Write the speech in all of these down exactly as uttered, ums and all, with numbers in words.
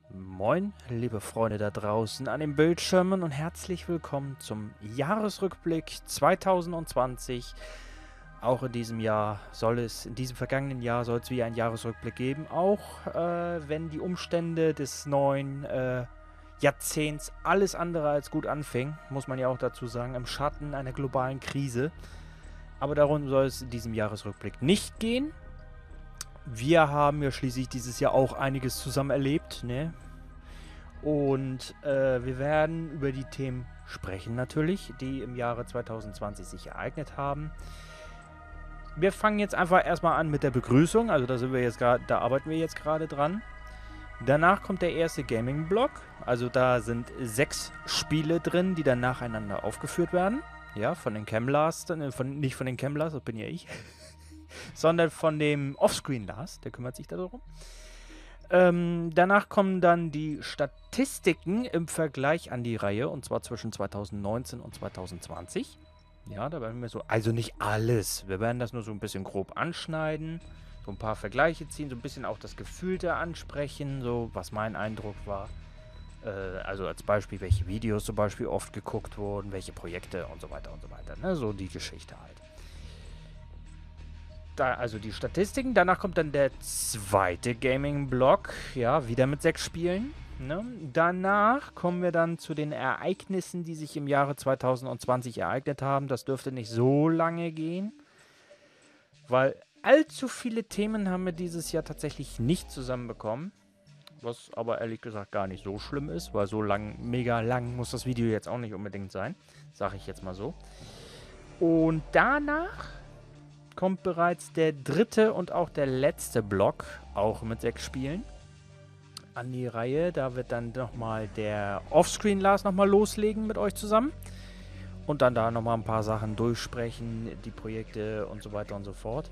Moin, liebe Freunde da draußen an den Bildschirmen und herzlich willkommen zum Jahresrückblick zweitausendzwanzig. Auch in diesem Jahr soll es, in diesem vergangenen Jahr soll es wieder einen Jahresrückblick geben, auch äh, wenn die Umstände des neuen äh, Jahrzehnts alles andere als gut anfingen, muss man ja auch dazu sagen, im Schatten einer globalen Krise. Aber darum soll es in diesem Jahresrückblick nicht gehen. Wir haben ja schließlich dieses Jahr auch einiges zusammen erlebt, ne? Und äh, wir werden über die Themen sprechen natürlich, die im Jahre zweitausendzwanzig sich ereignet haben. Wir fangen jetzt einfach erstmal an mit der Begrüßung, also da sind wir jetzt gerade, da arbeiten wir jetzt gerade dran. Danach kommt der erste Gaming-Block, also da sind sechs Spiele drin, die dann nacheinander aufgeführt werden. Ja, von den Camlars, äh, von, nicht von den Camlars, das bin ja ich, sondern von dem Offscreen-Lars, der kümmert sich darum. Ähm, danach kommen dann die Statistiken im Vergleich an die Reihe, und zwar zwischen zweitausendneunzehn und zweitausendzwanzig. Ja, da werden wir so, also nicht alles, wir werden das nur so ein bisschen grob anschneiden, so ein paar Vergleiche ziehen, so ein bisschen auch das Gefühlte ansprechen, so was mein Eindruck war. Äh, also als Beispiel, welche Videos zum Beispiel oft geguckt wurden, welche Projekte und so weiter und so weiter, ne? So die Geschichte halt. Da, also die Statistiken. Danach kommt dann der zweite Gaming-Block. Ja, wieder mit sechs Spielen. Ne? Danach kommen wir dann zu den Ereignissen, die sich im Jahre zweitausendzwanzig ereignet haben. Das dürfte nicht so lange gehen, weil allzu viele Themen haben wir dieses Jahr tatsächlich nicht zusammenbekommen. Was aber ehrlich gesagt gar nicht so schlimm ist, weil so lang, mega lang muss das Video jetzt auch nicht unbedingt sein. Sag ich jetzt mal so. Und danach kommt bereits der dritte und auch der letzte Block, auch mit sechs Spielen, an die Reihe. Da wird dann nochmal der Offscreen-Lars nochmal loslegen mit euch zusammen. Und dann da nochmal ein paar Sachen durchsprechen, die Projekte und so weiter und so fort.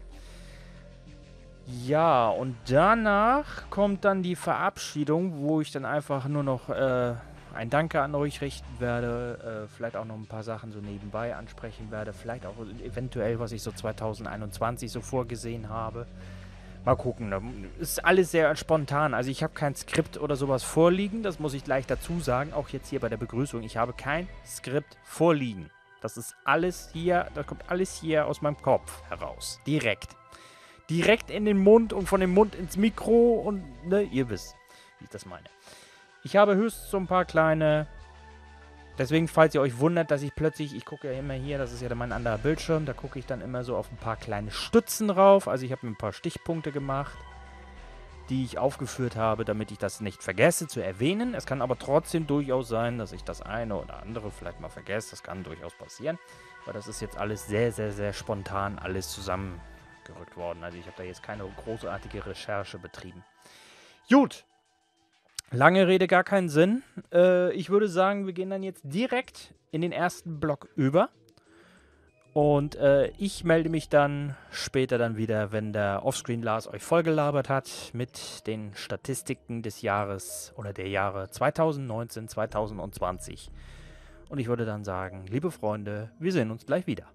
Ja, und danach kommt dann die Verabschiedung, wo ich dann einfach nur noch äh, ein Danke an euch richten werde, äh, vielleicht auch noch ein paar Sachen so nebenbei ansprechen werde, vielleicht auch eventuell, was ich so zweitausendeinundzwanzig so vorgesehen habe. Mal gucken, da ist alles sehr spontan. Also ich habe kein Skript oder sowas vorliegen, das muss ich gleich dazu sagen, auch jetzt hier bei der Begrüßung. Ich habe kein Skript vorliegen. Das ist alles hier, das kommt alles hier aus meinem Kopf heraus, direkt. Direkt in den Mund und von dem Mund ins Mikro und, ne, ihr wisst, wie ich das meine. Ich habe höchstens so ein paar kleine, deswegen, falls ihr euch wundert, dass ich plötzlich, ich gucke ja immer hier, das ist ja mein anderer Bildschirm, da gucke ich dann immer so auf ein paar kleine Stützen drauf. Also ich habe mir ein paar Stichpunkte gemacht, die ich aufgeführt habe, damit ich das nicht vergesse zu erwähnen. Es kann aber trotzdem durchaus sein, dass ich das eine oder andere vielleicht mal vergesse. Das kann durchaus passieren, weil das ist jetzt alles sehr, sehr, sehr spontan alles zusammengerückt worden. Also ich habe da jetzt keine großartige Recherche betrieben. Gut. Lange Rede, gar keinen Sinn. Äh, ich würde sagen, wir gehen dann jetzt direkt in den ersten Block über. Und äh, ich melde mich dann später dann wieder, wenn der Offscreen-Lars euch vollgelabert hat mit den Statistiken des Jahres oder der Jahre zweitausendneunzehn, zweitausendzwanzig. Und ich würde dann sagen, liebe Freunde, wir sehen uns gleich wieder.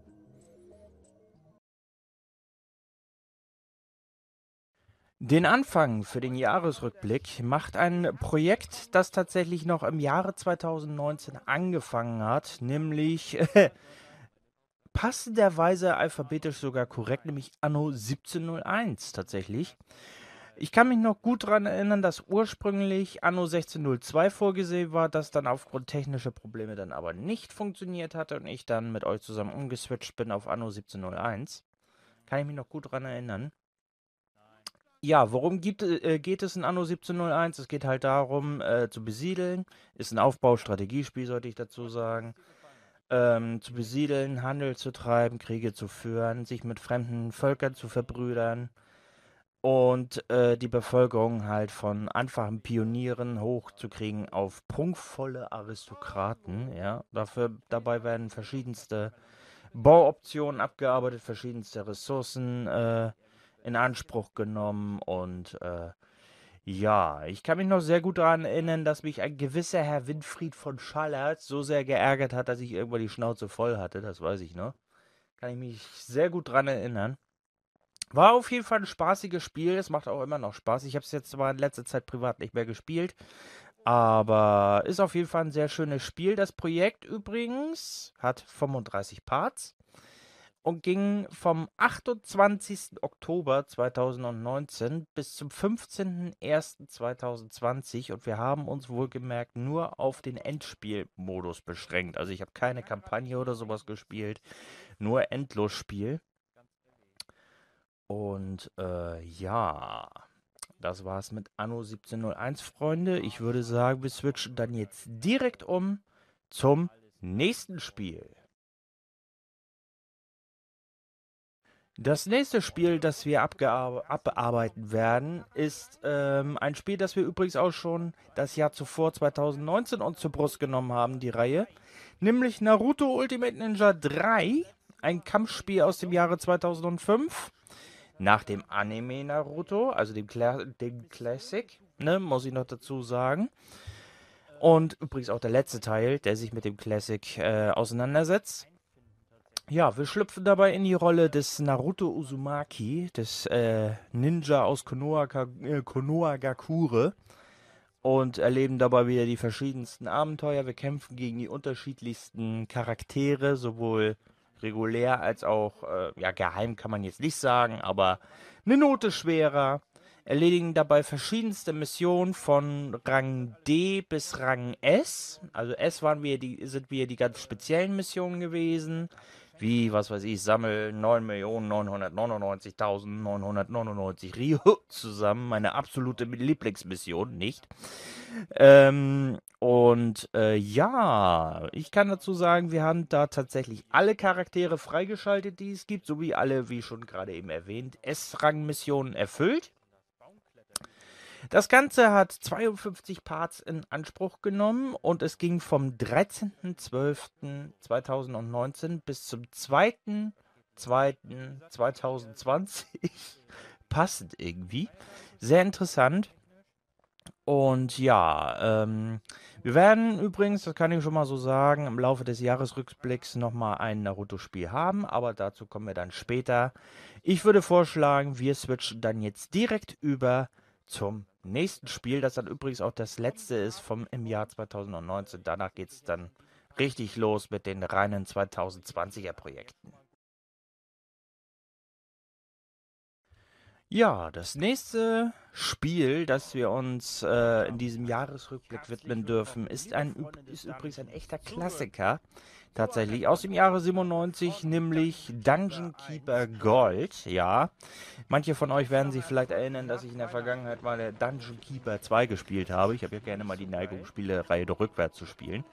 Den Anfang für den Jahresrückblick macht ein Projekt, das tatsächlich noch im Jahre zweitausendneunzehn angefangen hat, nämlich äh, passenderweise alphabetisch sogar korrekt, nämlich Anno siebzehnhunderteins tatsächlich. Ich kann mich noch gut daran erinnern, dass ursprünglich Anno sechzehnhundertzwei vorgesehen war, das dann aufgrund technischer Probleme dann aber nicht funktioniert hatte und ich dann mit euch zusammen umgeswitcht bin auf Anno siebzehnhunderteins. Kann ich mich noch gut daran erinnern. Ja, worum gibt, äh, geht es in Anno siebzehnhunderteins? Es geht halt darum, äh, zu besiedeln. Ist ein Aufbaustrategiespiel, sollte ich dazu sagen. Ähm, zu besiedeln, Handel zu treiben, Kriege zu führen, sich mit fremden Völkern zu verbrüdern und äh, die Bevölkerung halt von einfachen Pionieren hochzukriegen auf prunkvolle Aristokraten. Ja, dafür, dabei werden verschiedenste Bauoptionen abgearbeitet, verschiedenste Ressourcen äh, in Anspruch genommen und äh, ja, ich kann mich noch sehr gut daran erinnern, dass mich ein gewisser Herr Winfried von Schallert so sehr geärgert hat, dass ich irgendwann die Schnauze voll hatte, das weiß ich noch. Kann ich mich sehr gut daran erinnern. War auf jeden Fall ein spaßiges Spiel. Es macht auch immer noch Spaß. Ich habe es jetzt zwar in letzter Zeit privat nicht mehr gespielt, aber ist auf jeden Fall ein sehr schönes Spiel. Das Projekt übrigens hat fünfunddreißig Parts und ging vom achtundzwanzigsten Oktober zweitausendneunzehn bis zum fünfzehnten ersten zweitausendzwanzig und wir haben uns wohlgemerkt nur auf den Endspielmodus beschränkt. Also ich habe keine Kampagne oder sowas gespielt, nur Endlosspiel. Und äh, ja, das war's mit Anno siebzehnhunderteins, Freunde. Ich würde sagen, wir switchen dann jetzt direkt um zum nächsten Spiel. Das nächste Spiel, das wir abarbeiten werden, ist ähm, ein Spiel, das wir übrigens auch schon das Jahr zuvor, zweitausendneunzehn, uns zur Brust genommen haben, die Reihe. Nämlich Naruto Ultimate Ninja drei, ein Kampfspiel aus dem Jahre zweitausendfünf. Nach dem Anime Naruto, also dem, Cla dem Classic, ne, muss ich noch dazu sagen. Und übrigens auch der letzte Teil, der sich mit dem Classic äh, auseinandersetzt. Ja, wir schlüpfen dabei in die Rolle des Naruto Uzumaki, des äh, Ninja aus Konoha, äh, Konohagakure und erleben dabei wieder die verschiedensten Abenteuer. Wir kämpfen gegen die unterschiedlichsten Charaktere, sowohl regulär als auch, äh, ja, geheim kann man jetzt nicht sagen, aber eine Note schwerer. Erledigen dabei verschiedenste Missionen von Rang D bis Rang S. Also S waren wir die, sind wir die ganz speziellen Missionen gewesen. Wie, was weiß ich, sammel neun Millionen neunhundertneunundneunzigtausendneunhundertneunundneunzig Rio zusammen. Meine absolute Lieblingsmission, nicht? Ähm, und äh, ja, ich kann dazu sagen, wir haben da tatsächlich alle Charaktere freigeschaltet, die es gibt, sowie alle, wie schon gerade eben erwähnt, S-Rang-Missionen erfüllt. Das Ganze hat zweiundfünfzig Parts in Anspruch genommen und es ging vom dreizehnten zwölften zweitausendneunzehn bis zum zweiten zweiten zweitausendzwanzig. Passend irgendwie. Sehr interessant. Und ja, ähm, wir werden übrigens, das kann ich schon mal so sagen, im Laufe des Jahresrückblicks nochmal ein Naruto-Spiel haben, aber dazu kommen wir dann später. Ich würde vorschlagen, wir switchen dann jetzt direkt über zum nächsten Spiel, das dann übrigens auch das letzte ist vom im Jahr zweitausendneunzehn. Danach geht es dann richtig los mit den reinen zweitausendzwanziger Projekten. Ja, das nächste Spiel, das wir uns äh, in diesem Jahresrückblick widmen dürfen, ist, ein, ist übrigens ein echter Klassiker. Tatsächlich aus dem Jahre siebenundneunzig, nämlich Dungeon Keeper Gold. Ja, manche von euch werden sich vielleicht erinnern, dass ich in der Vergangenheit mal der Dungeon Keeper zwei gespielt habe. Ich habe ja gerne mal die Neigung, Spielereihe rückwärts zu spielen.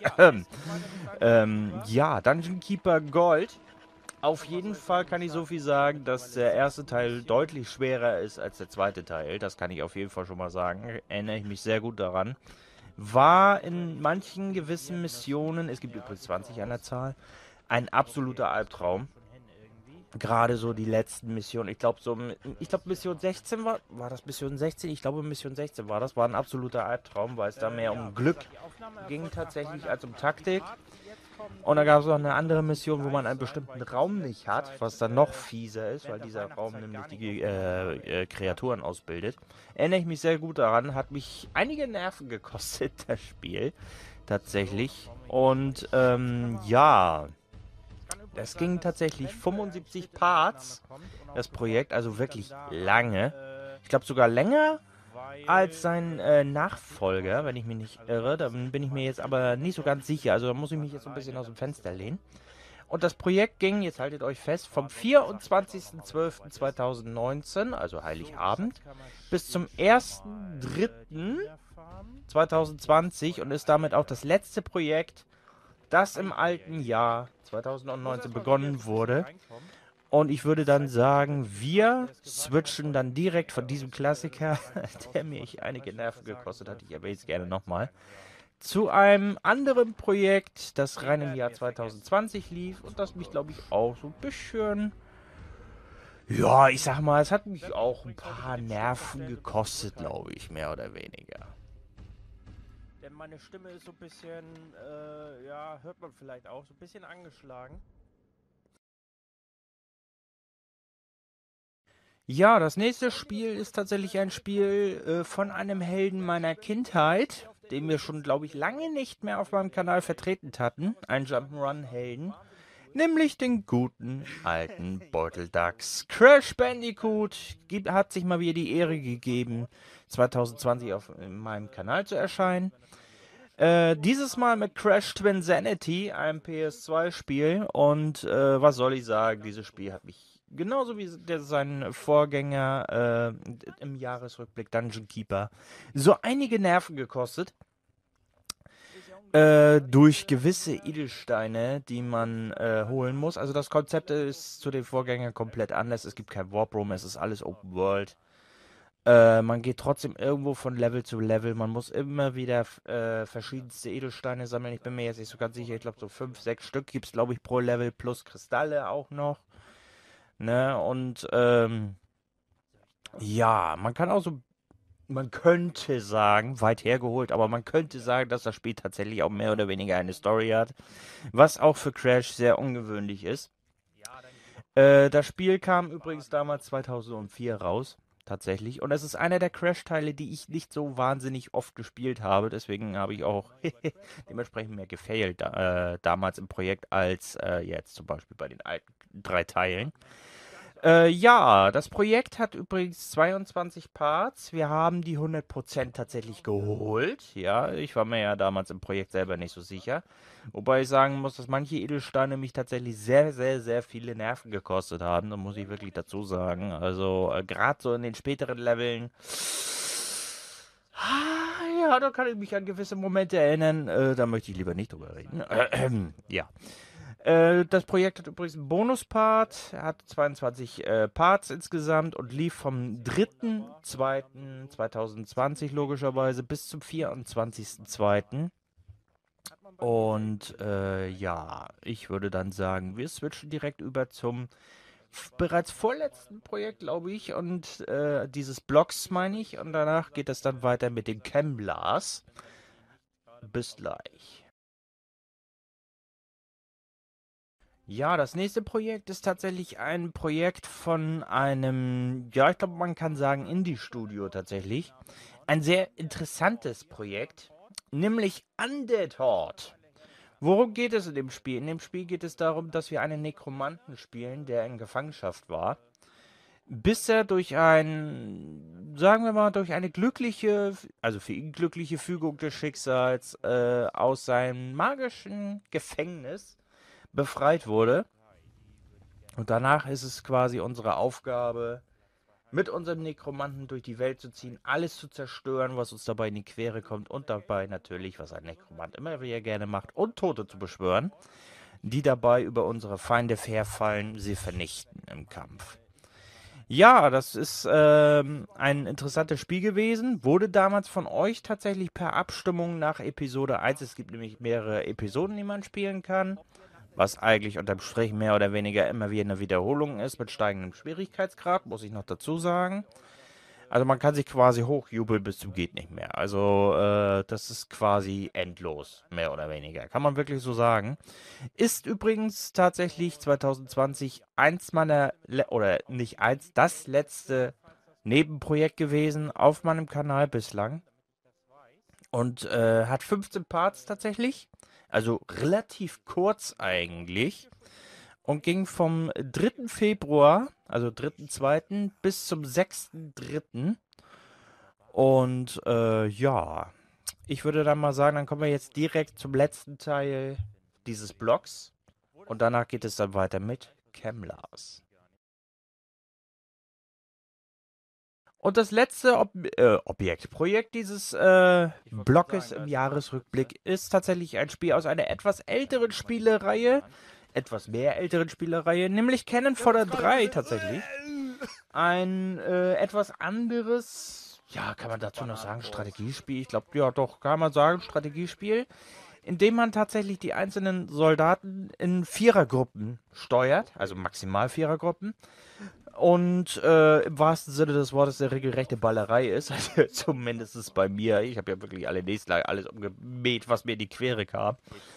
ähm, ja, Dungeon Keeper Gold. Auf jeden Fall kann ich so viel sagen, dass der erste Teil deutlich schwerer ist als der zweite Teil. Das kann ich auf jeden Fall schon mal sagen. Erinnere ich mich sehr gut daran. War in manchen gewissen Missionen, es gibt übrigens zwanzig an der Zahl, ein absoluter Albtraum. Gerade so die letzten Missionen. Ich glaube, so, ich glaube, Mission sechzehn war, war das Mission sechzehn? Ich glaube, Mission sechzehn war das. War ein absoluter Albtraum, weil es da mehr um Glück ging tatsächlich als um Taktik. Und da gab es noch eine andere Mission, wo man einen bestimmten Raum nicht hat, was dann noch fieser ist, weil dieser Raum nämlich die äh, äh, Kreaturen ausbildet. Erinnere ich mich sehr gut daran, hat mich einige Nerven gekostet, das Spiel, tatsächlich. Und ähm, ja, das ging tatsächlich fünfundsiebzig Parts, das Projekt, also wirklich lange. Ich glaube sogar länger als sein äh, Nachfolger, wenn ich mich nicht irre. Da bin ich mir jetzt aber nicht so ganz sicher. Also da muss ich mich jetzt so ein bisschen aus dem Fenster lehnen. Und das Projekt ging, jetzt haltet euch fest, vom vierundzwanzigsten zwölften zweitausendneunzehn, also Heiligabend, bis zum ersten dritten zweitausendzwanzig und ist damit auch das letzte Projekt, das im alten Jahr zweitausendneunzehn begonnen wurde. Und ich würde dann sagen, wir switchen dann direkt von diesem Klassiker, der mir einige Nerven gekostet hat, ich erwähne es gerne nochmal, zu einem anderen Projekt, das rein im Jahr zweitausendzwanzig lief und das mich, glaube ich, auch so ein bisschen, ja, ich sag mal, es hat mich auch ein paar Nerven gekostet, glaube ich, mehr oder weniger. Denn meine Stimme ist so ein bisschen, äh, ja, hört man vielleicht auch, so ein bisschen angeschlagen. Ja, das nächste Spiel ist tatsächlich ein Spiel äh, von einem Helden meiner Kindheit, den wir schon, glaube ich, lange nicht mehr auf meinem Kanal vertreten hatten. Ein Jump'n'Run-Helden. Nämlich den guten alten Beuteldachs. Crash Bandicoot gibt, hat sich mal wieder die Ehre gegeben, zwanzig zwanzig auf in meinem Kanal zu erscheinen. Äh, dieses Mal mit Crash Twinsanity, einem P S zwei Spiel. Und äh, was soll ich sagen, dieses Spiel hat mich genauso wie der, sein Vorgänger äh, im Jahresrückblick Dungeon Keeper so einige Nerven gekostet. Äh, durch gewisse Edelsteine, die man äh, holen muss. Also das Konzept ist zu den Vorgängern komplett anders. Es gibt kein Warp Room, es ist alles Open World. Äh, man geht trotzdem irgendwo von Level zu Level. Man muss immer wieder äh, verschiedenste Edelsteine sammeln. Ich bin mir jetzt nicht so ganz sicher. Ich glaube, so fünf, sechs Stück gibt es, glaube ich, pro Level. Plus Kristalle auch noch. Ne? Und ähm, ja, man kann auch so, man könnte sagen, weit hergeholt, aber man könnte sagen, dass das Spiel tatsächlich auch mehr oder weniger eine Story hat. Was auch für Crash sehr ungewöhnlich ist. Äh, das Spiel kam übrigens damals zweitausendvier raus. Tatsächlich. Und es ist einer der Crash-Teile, die ich nicht so wahnsinnig oft gespielt habe. Deswegen habe ich auch dementsprechend mehr gefailt da, äh, damals im Projekt als äh, jetzt zum Beispiel bei den alten drei Teilen. Äh, ja, das Projekt hat übrigens zweiundzwanzig Parts. Wir haben die hundert Prozent tatsächlich geholt. Ja, ich war mir ja damals im Projekt selber nicht so sicher. Wobei ich sagen muss, dass manche Edelsteine mich tatsächlich sehr, sehr, sehr viele Nerven gekostet haben. Da muss ich wirklich dazu sagen. Also, äh, gerade so in den späteren Leveln. Ah, ja, da kann ich mich an gewisse Momente erinnern. Äh, da möchte ich lieber nicht drüber reden. Ja. Äh, das Projekt hat übrigens einen Bonuspart. Er hat zweiundzwanzig äh, Parts insgesamt und lief vom dritten zweiten zweitausendzwanzig logischerweise bis zum vierundzwanzigsten zweiten Und äh, ja, ich würde dann sagen, wir switchen direkt über zum f- bereits vorletzten Projekt, glaube ich. Und äh, dieses Blocks meine ich. Und danach geht es dann weiter mit den Chemblars. Bis gleich. Ja, das nächste Projekt ist tatsächlich ein Projekt von einem, ja, ich glaube, man kann sagen Indie-Studio tatsächlich. Ein sehr interessantes Projekt, nämlich Undead Horde. Worum geht es in dem Spiel? In dem Spiel geht es darum, dass wir einen Nekromanten spielen, der in Gefangenschaft war, bis er durch ein, sagen wir mal, durch eine glückliche, also für ihn glückliche Fügung des Schicksals äh, aus seinem magischen Gefängnis befreit wurde. Und danach ist es quasi unsere Aufgabe, mit unserem Nekromanten durch die Welt zu ziehen, alles zu zerstören, was uns dabei in die Quere kommt und dabei natürlich, was ein Nekromant immer wieder gerne macht, und Tote zu beschwören, die dabei über unsere Feinde herfallen, sie vernichten im Kampf. Ja, das ist ähm, ein interessantes Spiel gewesen. Wurde damals von euch tatsächlich per Abstimmung nach Episode eins. Es gibt nämlich mehrere Episoden, die man spielen kann. Was eigentlich unterm Strich mehr oder weniger immer wieder eine Wiederholung ist mit steigendem Schwierigkeitsgrad, muss ich noch dazu sagen. Also man kann sich quasi hochjubeln bis zum geht nicht mehr. Also äh, das ist quasi endlos, mehr oder weniger. Kann man wirklich so sagen. Ist übrigens tatsächlich zwanzig zwanzig eins meiner, Le oder nicht eins, das letzte Nebenprojekt gewesen auf meinem Kanal bislang. Und äh, hat fünfzehn Parts tatsächlich. Also relativ kurz eigentlich. Und ging vom dritten Februar, also dritten zweiten bis zum sechsten dritten Und äh, ja, ich würde dann mal sagen, dann kommen wir jetzt direkt zum letzten Teil dieses Blogs. Und danach geht es dann weiter mit Chemlars. Und das letzte Ob äh, Objektprojekt dieses äh, Blockes im Jahresrückblick ist tatsächlich ein Spiel aus einer etwas älteren Spielereihe, etwas mehr älteren Spielereihe, nämlich Cannon Fodder drei tatsächlich. Ein äh, etwas anderes, ja, kann man dazu noch sagen, Strategiespiel. Ich glaube, ja, doch, kann man sagen, Strategiespiel, in dem man tatsächlich die einzelnen Soldaten in Vierergruppen steuert, also maximal Vierergruppen. Und äh, im wahrsten Sinne des Wortes eine regelrechte Ballerei ist, also zumindest bei mir. Ich habe ja wirklich alle Nächsten alles umgemäht, was mir in die Quere kam.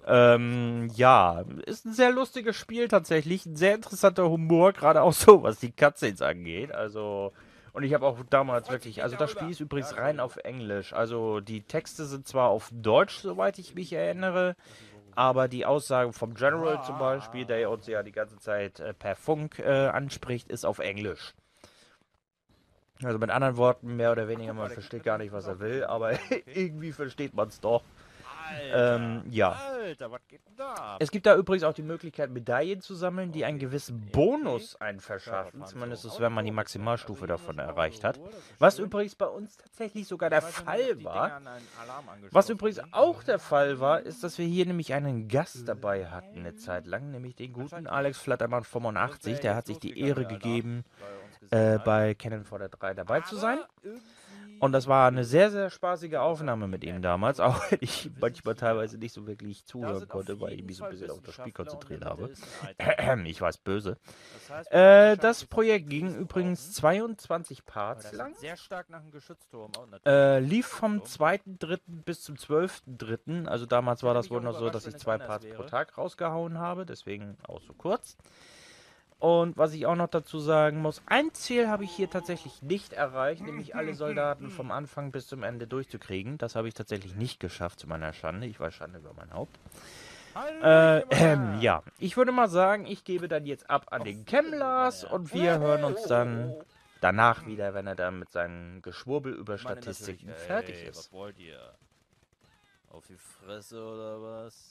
Ähm, ja, ist ein sehr lustiges Spiel tatsächlich. Ein sehr interessanter Humor, gerade auch so, was die Cutscenes angeht. Also, und ich habe auch damals wirklich, also das Spiel ist übrigens rein auf Englisch. Also die Texte sind zwar auf Deutsch, soweit ich mich erinnere, aber die Aussage vom General zum Beispiel, der uns ja die ganze Zeit äh, per Funk äh, anspricht, ist auf Englisch. Also mit anderen Worten, mehr oder weniger, man versteht gar nicht, was er will, aber irgendwie versteht man es doch. Ähm, ja. Alter, was geht denn da? Es gibt da übrigens auch die Möglichkeit, Medaillen zu sammeln, die einen gewissen Bonus einen verschaffen. Zumindest wenn man die Maximalstufe davon erreicht hat. Was übrigens bei uns tatsächlich sogar der Fall war. Was übrigens auch der Fall war, ist, dass wir hier nämlich einen Gast dabei hatten eine Zeit lang, nämlich den guten Alex Flattermann fünfundachtzig. Der hat sich die Ehre gegeben, äh, bei Canon V D drei dabei zu sein. Und das war eine sehr, sehr spaßige Aufnahme mit ihm damals, auch wenn ich manchmal teilweise nicht so wirklich zuhören konnte, weil ich mich so ein bisschen auf das Spiel konzentriert habe. Ich weiß, böse. Äh, das Projekt ging übrigens zweiundzwanzig Parts lang. Sehr stark nach dem Geschützturm. Äh, lief vom zweiten dritten bis zum zwölften dritten Also damals war das wohl noch so, dass ich zwei Parts pro Tag rausgehauen habe, deswegen auch so kurz. Und was ich auch noch dazu sagen muss, ein Ziel habe ich hier tatsächlich nicht erreicht, nämlich alle Soldaten vom Anfang bis zum Ende durchzukriegen. Das habe ich tatsächlich nicht geschafft, zu meiner Schande. Ich weiß Schande über mein Haupt. Äh, ähm, ja, ich würde mal sagen, ich gebe dann jetzt ab an den Chemlars und wir hören uns dann danach wieder, wenn er dann mit seinem Geschwurbel über Statistiken fertig ist. Was wollt ihr? Auf die Fresse oder was?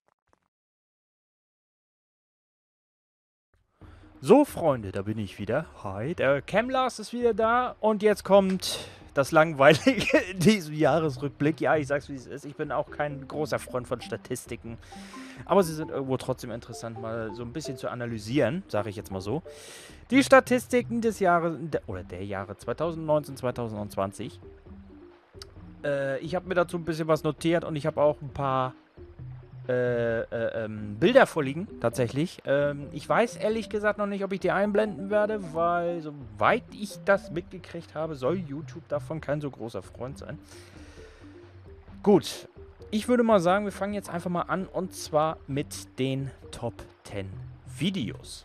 So, Freunde, da bin ich wieder. Hi, der Chemlars ist wieder da und jetzt kommt das Langweilige in diesem Jahresrückblick. Ja, ich sag's wie es ist. Ich bin auch kein großer Freund von Statistiken, aber sie sind irgendwo trotzdem interessant, mal so ein bisschen zu analysieren, sage ich jetzt mal so. Die Statistiken des Jahres, oder der Jahre zweitausendneunzehn, zweitausendzwanzig. Äh, ich habe mir dazu ein bisschen was notiert und ich habe auch ein paar Äh, äh, ähm, Bilder vorliegen, tatsächlich. Ähm, ich weiß ehrlich gesagt noch nicht, ob ich die einblenden werde, weil soweit ich das mitgekriegt habe, soll YouTube davon kein so großer Freund sein. Gut, ich würde mal sagen, wir fangen jetzt einfach mal an und zwar mit den Top zehn Videos.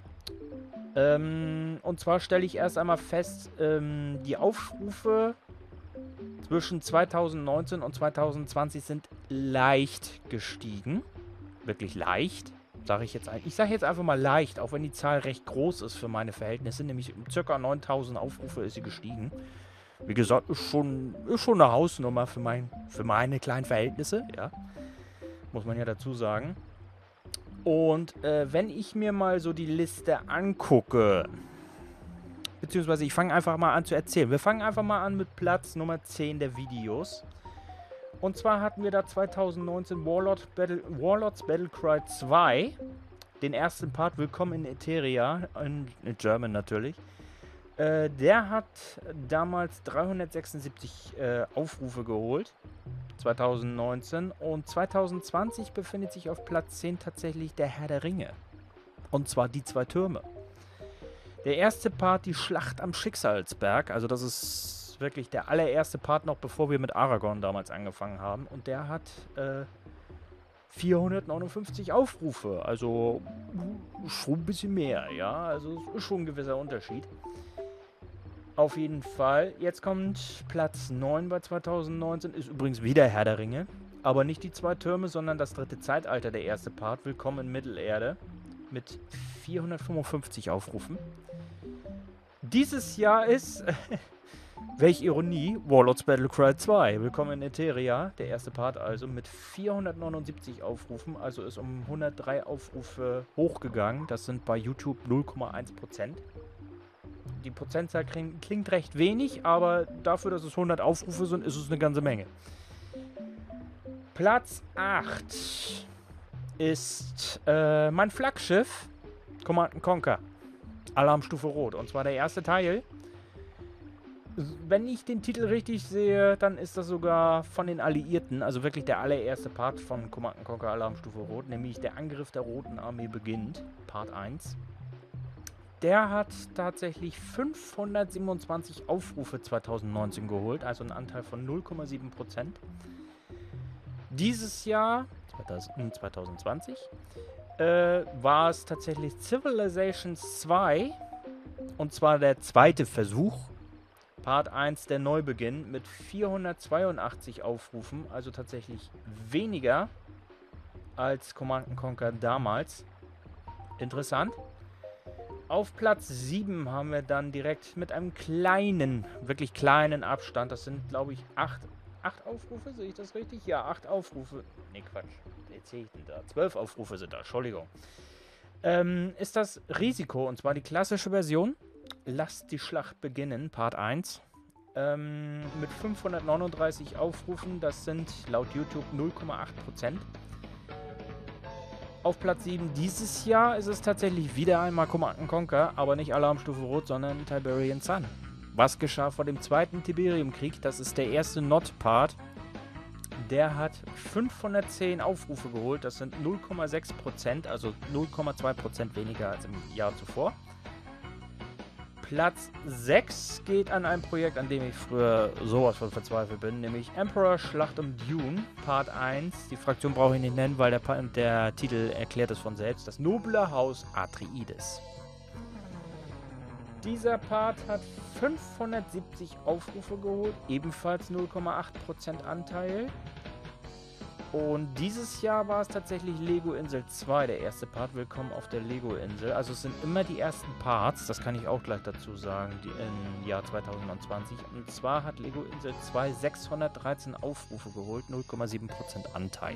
Ähm, und zwar stelle ich erst einmal fest, ähm, die Aufrufe zwischen zweitausendneunzehn und zweitausendzwanzig sind leicht gestiegen. Wirklich leicht, sage ich jetzt. Ich sage jetzt einfach mal leicht, auch wenn die Zahl recht groß ist für meine Verhältnisse. Nämlich um ca. neuntausend Aufrufe ist sie gestiegen. Wie gesagt, ist schon, ist schon eine Hausnummer für, mein, für meine kleinen Verhältnisse. Ja, muss man ja dazu sagen. Und äh, wenn ich mir mal so die Liste angucke, beziehungsweise ich fange einfach mal an zu erzählen. Wir fangen einfach mal an mit Platz Nummer zehn der Videos. Und zwar hatten wir da zweitausendneunzehn Warlord Battle, Warlords Battlecry zwei. Den ersten Part, Willkommen in Eteria, in, in German natürlich. Äh, der hat damals dreihundertsechsundsiebzig äh, Aufrufe geholt. zweitausendneunzehn. Und zweitausendzwanzig befindet sich auf Platz zehn tatsächlich der Herr der Ringe. Und zwar die zwei Türme. Der erste Part, die Schlacht am Schicksalsberg. Also das ist wirklich der allererste Part noch, bevor wir mit Aragorn damals angefangen haben. Und der hat äh, vierhundertneunundfünfzig Aufrufe. Also schon ein bisschen mehr, ja. Also ist schon ein gewisser Unterschied. Auf jeden Fall. Jetzt kommt Platz neun bei zweitausendneunzehn. Ist übrigens wieder Herr der Ringe. Aber nicht die zwei Türme, sondern das dritte Zeitalter, der erste Part. Willkommen in Mittelerde. Mit vierhundertfünfundfünfzig Aufrufen. Dieses Jahr ist, welch Ironie, Warlords Battlecry zwei. Willkommen in Eteria, der erste Part also, mit vierhundertneunundsiebzig Aufrufen. Also ist um hundertdrei Aufrufe hochgegangen. Das sind bei YouTube null Komma eins Prozent. Die Prozentzahl kling, klingt recht wenig, aber dafür, dass es hundert Aufrufe sind, ist es eine ganze Menge. Platz acht ist äh, mein Flaggschiff, Command and Conquer. Alarmstufe Rot. Und zwar der erste Teil. Wenn ich den Titel richtig sehe, dann ist das sogar von den Alliierten, also wirklich der allererste Part von Command and Conquer Alarmstufe Rot, nämlich der Angriff der Roten Armee beginnt, Part eins. Der hat tatsächlich fünfhundertsiebenundzwanzig Aufrufe zweitausendneunzehn geholt, also einen Anteil von null Komma sieben Prozent. Dieses Jahr, zwanzig zwanzig, äh, war es tatsächlich Civilization zwei. Und zwar der zweite Versuch. Part eins, der Neubeginn, mit vierhundertzweiundachtzig Aufrufen. Also tatsächlich weniger als Command and Conquer damals. Interessant. Auf Platz sieben haben wir dann direkt mit einem kleinen, wirklich kleinen Abstand. Das sind, glaube ich, acht, acht Aufrufe. Sehe ich das richtig? Ja, acht Aufrufe. Ne, Quatsch. Wie zähle ich denn da? Zwölf Aufrufe sind da. Entschuldigung. Ähm, ist das Risiko, und zwar die klassische Version. Lasst die Schlacht beginnen, Part eins. Ähm, mit fünfhundertneununddreißig Aufrufen. Das sind laut YouTube null Komma acht Prozent. Auf Platz sieben dieses Jahr ist es tatsächlich wieder einmal Command and Conquer, aber nicht Alarmstufe Rot, sondern Tiberian Sun. Was geschah vor dem zweiten Tiberium-Krieg? Das ist der erste Not-Part. Der hat fünfhundertzehn Aufrufe geholt, das sind null Komma sechs Prozent, also null Komma zwei Prozent weniger als im Jahr zuvor. Platz sechs geht an ein Projekt, an dem ich früher sowas von verzweifelt bin, nämlich Emperor Schlacht um Dune, Part eins. Die Fraktion brauche ich nicht nennen, weil der, der Titel erklärt es von selbst. Das noble Haus Atreides. Dieser Part hat fünfhundertsiebzig Aufrufe geholt, ebenfalls null Komma acht Prozent Anteil. Und dieses Jahr war es tatsächlich Lego Insel zwei, der erste Part. Willkommen auf der Lego Insel. Also es sind immer die ersten Parts, das kann ich auch gleich dazu sagen, die im Jahr zweitausendzwanzig. Und zwar hat Lego Insel zwei sechshundertdreizehn Aufrufe geholt, null Komma sieben Prozent Anteil.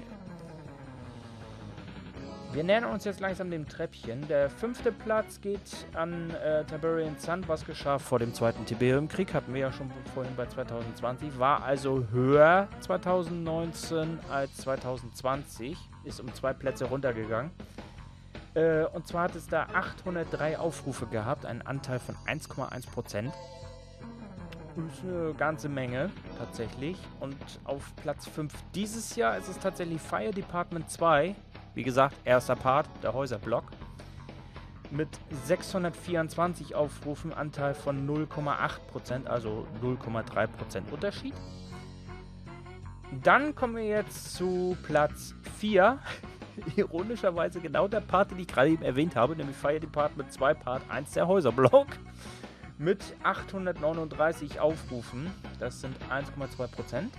Wir nähern uns jetzt langsam dem Treppchen. Der fünfte Platz geht an äh, Tiberian Sun. Was geschah vor dem zweiten Tiberium-Krieg? Hatten wir ja schon vorhin bei zweitausendzwanzig. War also höher zweitausendneunzehn als zweitausendzwanzig. Ist um zwei Plätze runtergegangen. Äh, und zwar hat es da achthundertdrei Aufrufe gehabt. Einen Anteil von eins Komma eins Prozent. Das ist eine ganze Menge, tatsächlich. Und auf Platz fünf dieses Jahr ist es tatsächlich Fire Department zwei. Wie gesagt, erster Part, der Häuserblock. Mit sechshundertvierundzwanzig Aufrufen, Anteil von null Komma acht Prozent, also null Komma drei Prozent Unterschied. Dann kommen wir jetzt zu Platz vier. Ironischerweise genau der Part, den ich gerade eben erwähnt habe, nämlich Fire Department zwei, Part eins, der Häuserblock. Mit achthundertneununddreißig Aufrufen, das sind eins Komma zwei Prozent.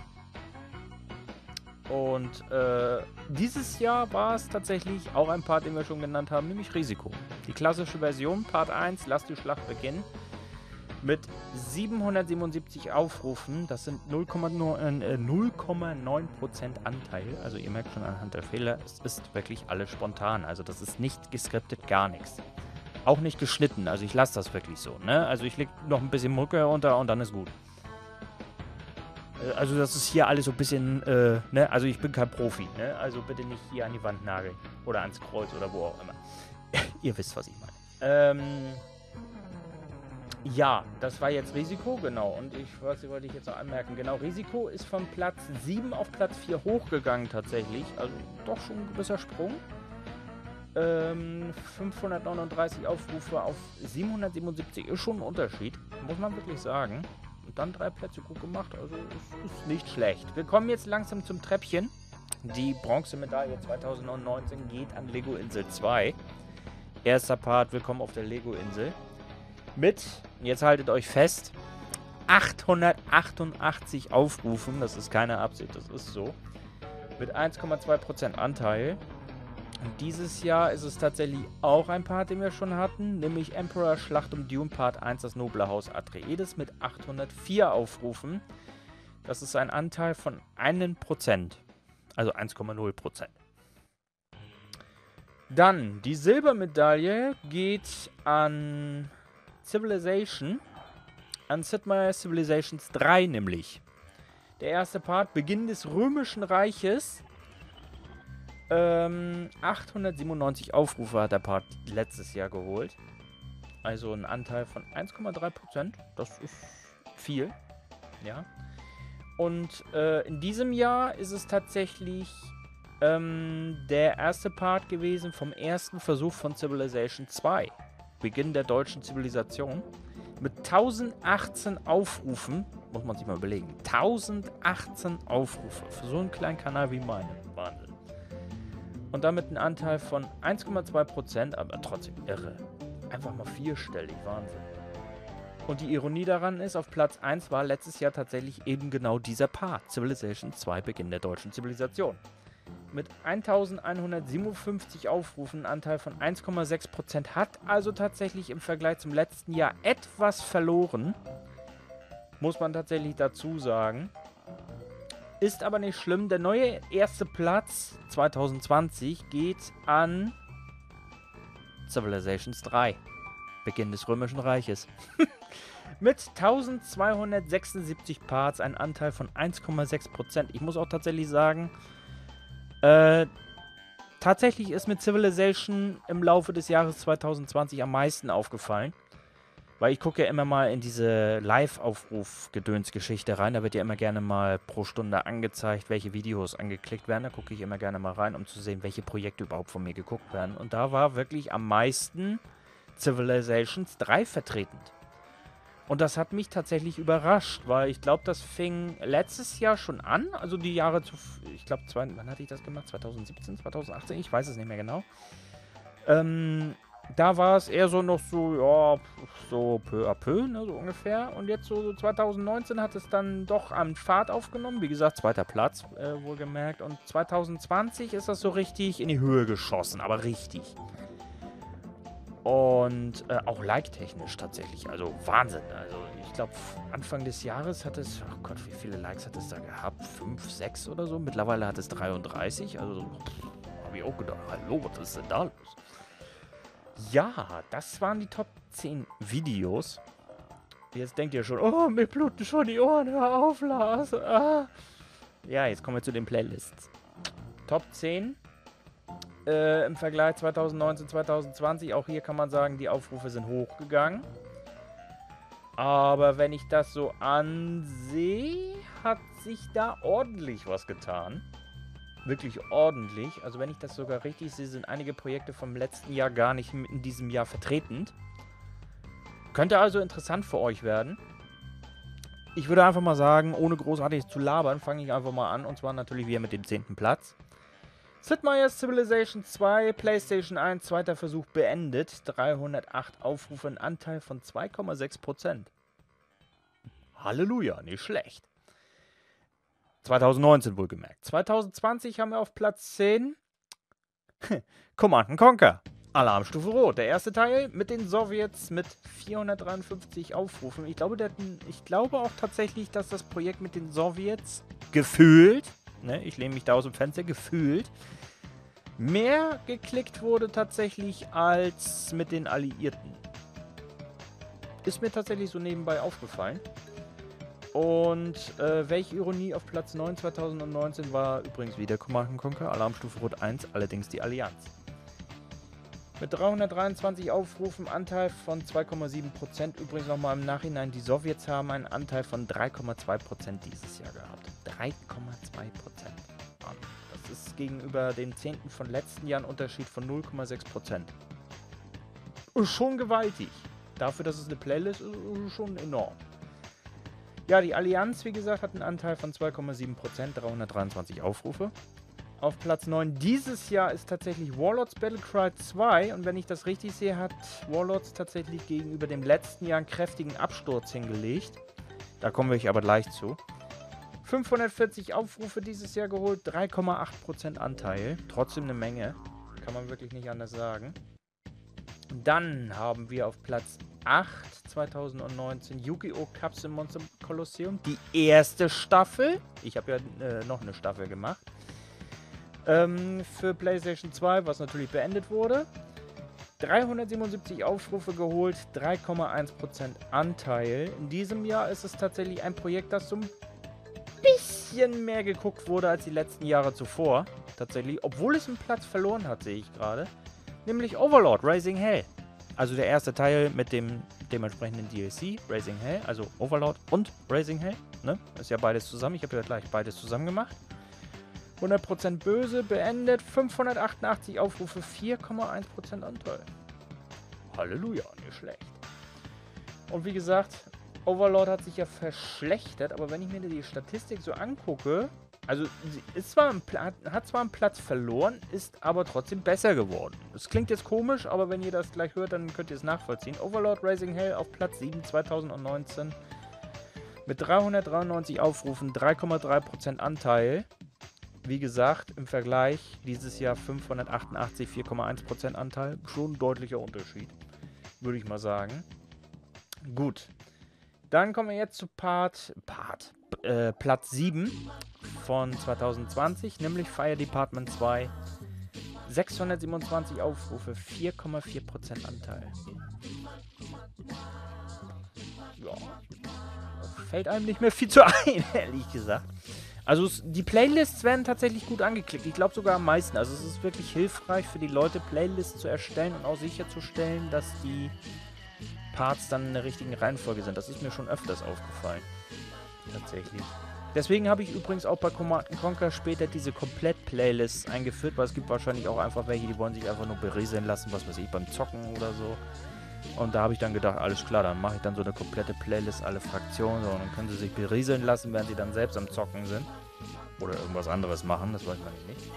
Und äh, dieses Jahr war es tatsächlich auch ein Part, den wir schon genannt haben, nämlich Risiko. Die klassische Version, Part eins, Lasst die Schlacht beginnen, mit siebenhundertsiebenundsiebzig Aufrufen, das sind null Komma neun Prozent Anteil. Also ihr merkt schon anhand der Fehler, es ist wirklich alles spontan. Also das ist nicht geskriptet, gar nichts. Auch nicht geschnitten, also ich lasse das wirklich so, ne? Also ich lege noch ein bisschen Mucke unter und dann ist gut. Also das ist hier alles so ein bisschen, äh, ne, also ich bin kein Profi, ne, also bitte nicht hier an die Wand nageln oder ans Kreuz oder wo auch immer. Ihr wisst, was ich meine. Ähm, ja, das war jetzt Risiko, genau, und ich, was wollte ich jetzt noch anmerken, genau, Risiko ist von Platz sieben auf Platz vier hochgegangen tatsächlich, also doch schon ein gewisser Sprung. Ähm, fünfhundertneununddreißig Aufrufe auf siebenhundertsiebenundsiebzig ist schon ein Unterschied, muss man wirklich sagen. Und dann drei Plätze gut gemacht, also es ist nicht schlecht. Wir kommen jetzt langsam zum Treppchen. Die Bronzemedaille zweitausendneunzehn geht an Lego Insel zwei. Erster Part, willkommen auf der Lego Insel. Mit, jetzt haltet euch fest, achthundertachtundachtzig Aufrufen, das ist keine Absicht, das ist so. Mit eins Komma zwei Prozent Anteil. Und dieses Jahr ist es tatsächlich auch ein Part, den wir schon hatten, nämlich Emperor Schlacht um Dune Part eins, das noble Haus Atreides mit achthundertvier Aufrufen. Das ist ein Anteil von einem Prozent, also eins Komma null Prozent. Dann, die Silbermedaille geht an Civilization, an Sid Meier's Civilizations drei nämlich. Der erste Part, Beginn des Römischen Reiches. Ähm, achthundertsiebenundneunzig Aufrufe hat der Part letztes Jahr geholt. Also ein Anteil von eins Komma drei Prozent. Das ist viel. Ja. Und äh, in diesem Jahr ist es tatsächlich ähm, der erste Part gewesen vom ersten Versuch von Civilization zwei. Beginn der deutschen Zivilisation. Mit tausendachtzehn Aufrufen. Muss man sich mal überlegen. tausendachtzehn Aufrufe. Für so einen kleinen Kanal wie meinen. Wahnsinn. Und damit einen Anteil von eins Komma zwei Prozent, aber trotzdem irre. Einfach mal vierstellig, Wahnsinn. Und die Ironie daran ist, auf Platz eins war letztes Jahr tatsächlich eben genau dieser Part, Civilization zwei, Beginn der deutschen Zivilisation. Mit eintausendeinhundertsiebenundfünfzig Aufrufen, einen Anteil von eins Komma sechs Prozent, hat also tatsächlich im Vergleich zum letzten Jahr etwas verloren. Muss man tatsächlich dazu sagen. Ist aber nicht schlimm. Der neue erste Platz zwanzig zwanzig geht an Civilizations drei. Beginn des Römischen Reiches. Mit eintausendzweihundertsechsundsiebzig Parts, ein Anteil von eins Komma sechs Prozent. Ich muss auch tatsächlich sagen, äh, tatsächlich ist mir Civilization im Laufe des Jahres zwanzig zwanzig am meisten aufgefallen. Weil ich gucke ja immer mal in diese Live-Aufruf-Gedöns-Geschichte rein. Da wird ja immer gerne mal pro Stunde angezeigt, welche Videos angeklickt werden. Da gucke ich immer gerne mal rein, um zu sehen, welche Projekte überhaupt von mir geguckt werden. Und da war wirklich am meisten Civilizations drei vertretend. Und das hat mich tatsächlich überrascht, weil ich glaube, das fing letztes Jahr schon an. Also die Jahre zu... Ich glaube, wann hatte ich das gemacht? zwanzig siebzehn, zwanzig achtzehn? Ich weiß es nicht mehr genau. Ähm... Da war es eher so noch so, ja, so peu à peu, ne, so ungefähr. Und jetzt so zwanzig neunzehn hat es dann doch an Fahrt aufgenommen. Wie gesagt, zweiter Platz, äh, wohlgemerkt. Und zwanzig zwanzig ist das so richtig in die Höhe geschossen, aber richtig. Und äh, auch like-technisch tatsächlich, also Wahnsinn. Also ich glaube, Anfang des Jahres hat es, oh Gott, wie viele Likes hat es da gehabt? fünf, sechs oder so. Mittlerweile hat es dreiunddreißig, also habe ich auch gedacht, hallo, was ist denn da los? Ja, das waren die Top zehn Videos. Jetzt denkt ihr schon, oh, mir bluten schon die Ohren, hör auf, Lars. Ah. Ja, jetzt kommen wir zu den Playlists. Top zehn äh, im Vergleich zwanzig neunzehn, zwanzig zwanzig. Auch hier kann man sagen, die Aufrufe sind hochgegangen. Aber wenn ich das so ansehe, hat sich da ordentlich was getan. Wirklich ordentlich. Also wenn ich das sogar richtig sehe, sind einige Projekte vom letzten Jahr gar nicht in diesem Jahr vertretend. Könnte also interessant für euch werden. Ich würde einfach mal sagen, ohne großartig zu labern, fange ich einfach mal an. Und zwar natürlich wieder mit dem zehnten Platz. Sid Meier's Civilization zwei, PlayStation eins, zweiter Versuch beendet. dreihundertacht Aufrufe, ein Anteil von zwei Komma sechs Prozent. Halleluja, nicht schlecht. zwanzig neunzehn wohlgemerkt. zwanzig zwanzig haben wir auf Platz zehn Command and Conquer. Alarmstufe Rot. Der erste Teil mit den Sowjets mit vierhundertdreiundfünfzig Aufrufen. Ich glaube, der, ich glaube auch tatsächlich, dass das Projekt mit den Sowjets gefühlt, ne, ich lehne mich da aus dem Fenster, gefühlt, mehr geklickt wurde tatsächlich als mit den Alliierten. Ist mir tatsächlich so nebenbei aufgefallen. Und äh, welche Ironie, auf Platz neun zwanzig neunzehn war übrigens wieder Command and Conquer, Alarmstufe Rot eins, allerdings die Allianz. Mit dreihundertdreiundzwanzig Aufrufen, Anteil von zwei Komma sieben Prozent. Übrigens nochmal im Nachhinein, die Sowjets haben einen Anteil von drei Komma zwei Prozent dieses Jahr gehabt. drei Komma zwei Prozent. Das ist gegenüber dem zehnten von letzten Jahr ein Unterschied von null Komma sechs Prozent. Schon gewaltig. Dafür, dass es eine Playlist ist, schon enorm. Ja, die Allianz, wie gesagt, hat einen Anteil von zwei Komma sieben Prozent, dreihundertdreiundzwanzig Aufrufe. Auf Platz neun dieses Jahr ist tatsächlich Warlords Battlecry zwei. Und wenn ich das richtig sehe, hat Warlords tatsächlich gegenüber dem letzten Jahr einen kräftigen Absturz hingelegt. Da kommen wir aber gleich zu. fünfhundertvierzig Aufrufe dieses Jahr geholt, drei Komma acht Prozent Anteil. Trotzdem eine Menge, kann man wirklich nicht anders sagen. Dann haben wir auf Platz acht zwanzig neunzehn Yu-Gi-Oh! Cups im Monster Colosseum. Die erste Staffel. Ich habe ja äh, noch eine Staffel gemacht. Ähm, für PlayStation zwei, was natürlich beendet wurde. dreihundertsiebenundsiebzig Aufrufe geholt, drei Komma eins Prozent Anteil. In diesem Jahr ist es tatsächlich ein Projekt, das so ein bisschen mehr geguckt wurde als die letzten Jahre zuvor. Tatsächlich, obwohl es einen Platz verloren hat, sehe ich gerade. Nämlich Overlord, Raising Hell. Also der erste Teil mit dem dementsprechenden D L C, Raising Hell, also Overlord und Raising Hell. Ne? Ist ja beides zusammen. Ich habe ja gleich beides zusammen gemacht. hundert Prozent böse, beendet. fünfhundertachtundachtzig Aufrufe, vier Komma eins Prozent Anteil. Halleluja, nicht schlecht. Und wie gesagt, Overlord hat sich ja verschlechtert, aber wenn ich mir die Statistik so angucke, Also, sie ist zwar einen Pla- hat zwar einen Platz verloren, ist aber trotzdem besser geworden. Das klingt jetzt komisch, aber wenn ihr das gleich hört, dann könnt ihr es nachvollziehen. Overlord Raising Hell auf Platz sieben zweitausendneunzehn mit dreihundertdreiundneunzig Aufrufen, drei Komma drei Prozent Anteil. Wie gesagt, im Vergleich dieses Jahr fünfhundertachtundachtzig, vier Komma eins Prozent Anteil. Schon ein deutlicher Unterschied, würde ich mal sagen. Gut. Dann kommen wir jetzt zu Part, Part, äh, Platz sieben von zweitausendzwanzig, nämlich Fire Department zwei. sechshundertsiebenundzwanzig Aufrufe, vier Komma vier Prozent Anteil. Ja. Fällt einem nicht mehr viel zu ein, ehrlich gesagt. Also es, die Playlists werden tatsächlich gut angeklickt. Ich glaube sogar am meisten. Also es ist wirklich hilfreich für die Leute, Playlists zu erstellen und auch sicherzustellen, dass die Parts dann in der richtigen Reihenfolge sind. Das ist mir schon öfters aufgefallen. Tatsächlich. Deswegen habe ich übrigens auch bei Command and Conquer später diese Komplett-Playlists eingeführt, weil es gibt wahrscheinlich auch einfach welche, die wollen sich einfach nur berieseln lassen, was weiß ich, beim Zocken oder so. Und da habe ich dann gedacht, alles klar, dann mache ich dann so eine komplette Playlist, alle Fraktionen, so, und dann können sie sich berieseln lassen, während sie dann selbst am Zocken sind. Oder irgendwas anderes machen, das weiß man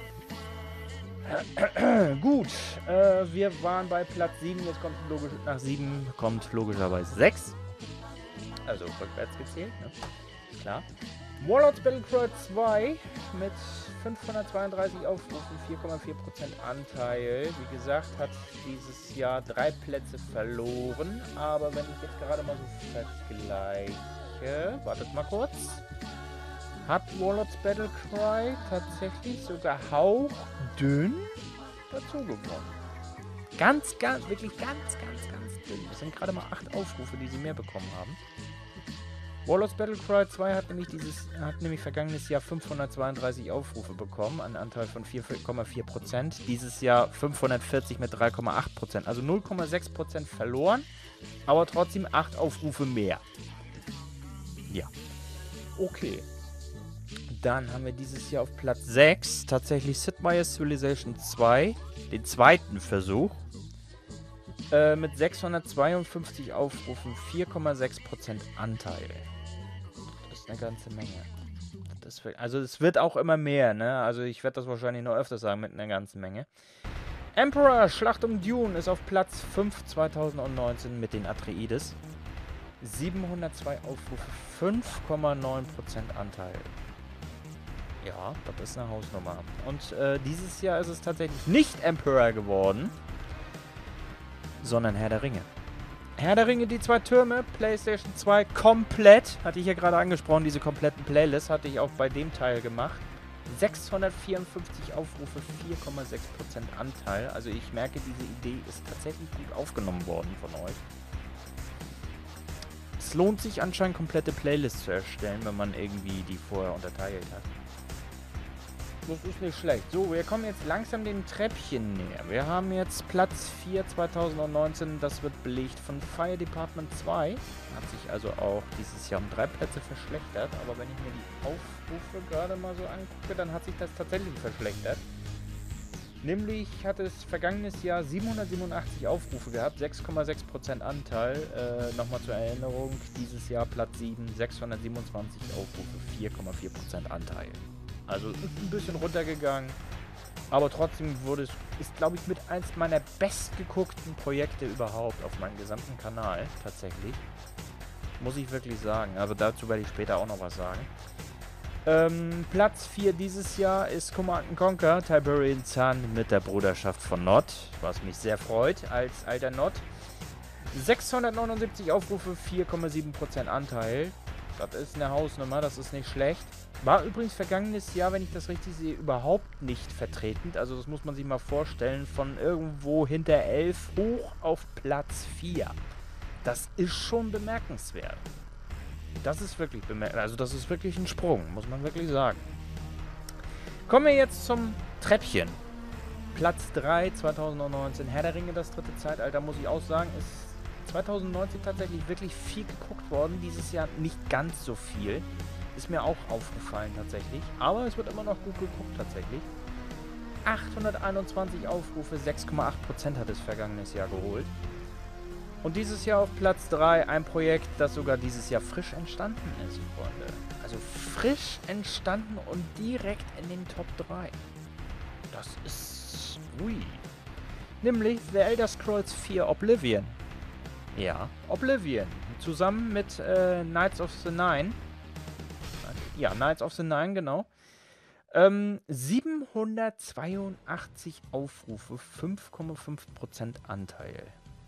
nicht. Gut, äh, wir waren bei Platz sieben, jetzt kommt logisch, nach sieben kommt logischerweise sechs. Also rückwärts gezählt, ne? Klar. Warlords Battlecry zwei mit fünfhundertzweiunddreißig Aufrufen, vier Komma vier Prozent Anteil. Wie gesagt, hat dieses Jahr drei Plätze verloren. Aber wenn ich jetzt gerade mal so vergleiche, wartet mal kurz, hat Warlords Battlecry tatsächlich sogar hauchdünn dazu gewonnen. Ganz, ganz, wirklich ganz, ganz, ganz dünn. Das sind gerade mal acht Aufrufe, die sie mehr bekommen haben. Warlords Battlecry zwei hat nämlich dieses, hat nämlich vergangenes Jahr fünfhundertzweiunddreißig Aufrufe bekommen, einen Anteil von vier Komma vier Prozent. Dieses Jahr fünfhundertvierzig mit drei Komma acht Prozent, also null Komma sechs Prozent verloren, aber trotzdem acht Aufrufe mehr. Ja. Okay. Dann haben wir dieses Jahr auf Platz sechs tatsächlich Sid Meier's Civilization zwei, den zweiten Versuch. Äh, mit sechshundertzweiundfünfzig Aufrufen, vier Komma sechs Prozent Anteil. Das ist eine ganze Menge. Das wird, also es wird auch immer mehr, ne? Also ich werde das wahrscheinlich noch öfter sagen mit einer ganzen Menge. Emperor, Schlacht um Dune ist auf Platz fünf zweitausendneunzehn mit den Atreides. siebenhundertzwei Aufrufe, fünf Komma neun Prozent Anteil. Ja, das ist eine Hausnummer. Und äh, dieses Jahr ist es tatsächlich nicht Emperor geworden, sondern Herr der Ringe. Herr der Ringe, die zwei Türme, PlayStation zwei komplett, hatte ich ja gerade angesprochen, diese kompletten Playlists hatte ich auch bei dem Teil gemacht. sechshundertvierundfünfzig Aufrufe, vier Komma sechs Prozent Anteil. Also ich merke, diese Idee ist tatsächlich gut aufgenommen worden von euch. Es lohnt sich anscheinend, komplette Playlists zu erstellen, wenn man irgendwie die vorher unterteilt hat. Das ist nicht schlecht. So, wir kommen jetzt langsam dem Treppchen näher. Wir haben jetzt Platz vier zweitausendneunzehn. Das wird belegt von Fire Department zwei. Hat sich also auch dieses Jahr um drei Plätze verschlechtert. Aber wenn ich mir die Aufrufe gerade mal so angucke, dann hat sich das tatsächlich verschlechtert. Nämlich hat es vergangenes Jahr siebenhundertsiebenundachtzig Aufrufe gehabt, sechs Komma sechs Prozent Anteil. Äh, Nochmal zur Erinnerung, dieses Jahr Platz sieben, sechshundertsiebenundzwanzig Aufrufe, vier Komma vier Prozent Anteil. Also ist ein bisschen runtergegangen, aber trotzdem wurde es, ist glaube ich mit eins meiner bestgeguckten Projekte überhaupt auf meinem gesamten Kanal, tatsächlich. Muss ich wirklich sagen, aber dazu werde ich später auch noch was sagen. Ähm, Platz vier dieses Jahr ist Command and Conquer, Tiberian Sun mit der Bruderschaft von Nod, was mich sehr freut als alter Nod. sechshundertneunundsiebzig Aufrufe, vier Komma sieben Prozent Anteil. Das ist eine Hausnummer, das ist nicht schlecht. War übrigens vergangenes Jahr, wenn ich das richtig sehe, überhaupt nicht vertretend. Also das muss man sich mal vorstellen, von irgendwo hinter elf hoch auf Platz vier. Das ist schon bemerkenswert. Das ist wirklich bemerkenswert. Also das ist wirklich ein Sprung, muss man wirklich sagen. Kommen wir jetzt zum Treppchen. Platz drei zweitausendneunzehn. Herr der Ringe, das dritte Zeitalter, muss ich auch sagen, ist zweitausendneunzehn tatsächlich wirklich viel geguckt worden. Dieses Jahr nicht ganz so viel. Ist mir auch aufgefallen tatsächlich. Aber es wird immer noch gut geguckt tatsächlich. achthunderteinundzwanzig Aufrufe, sechs Komma acht Prozent hat es vergangenes Jahr geholt. Und dieses Jahr auf Platz drei ein Projekt, das sogar dieses Jahr frisch entstanden ist, Freunde. Also frisch entstanden und direkt in den Top drei. Das ist... Ui. Nämlich The Elder Scrolls vier Oblivion. Ja, Oblivion. Zusammen mit äh, Knights of the Nine. Ja, Knights of the Nine, genau. Ähm, siebenhundertzweiundachtzig Aufrufe, fünf Komma fünf Prozent Anteil.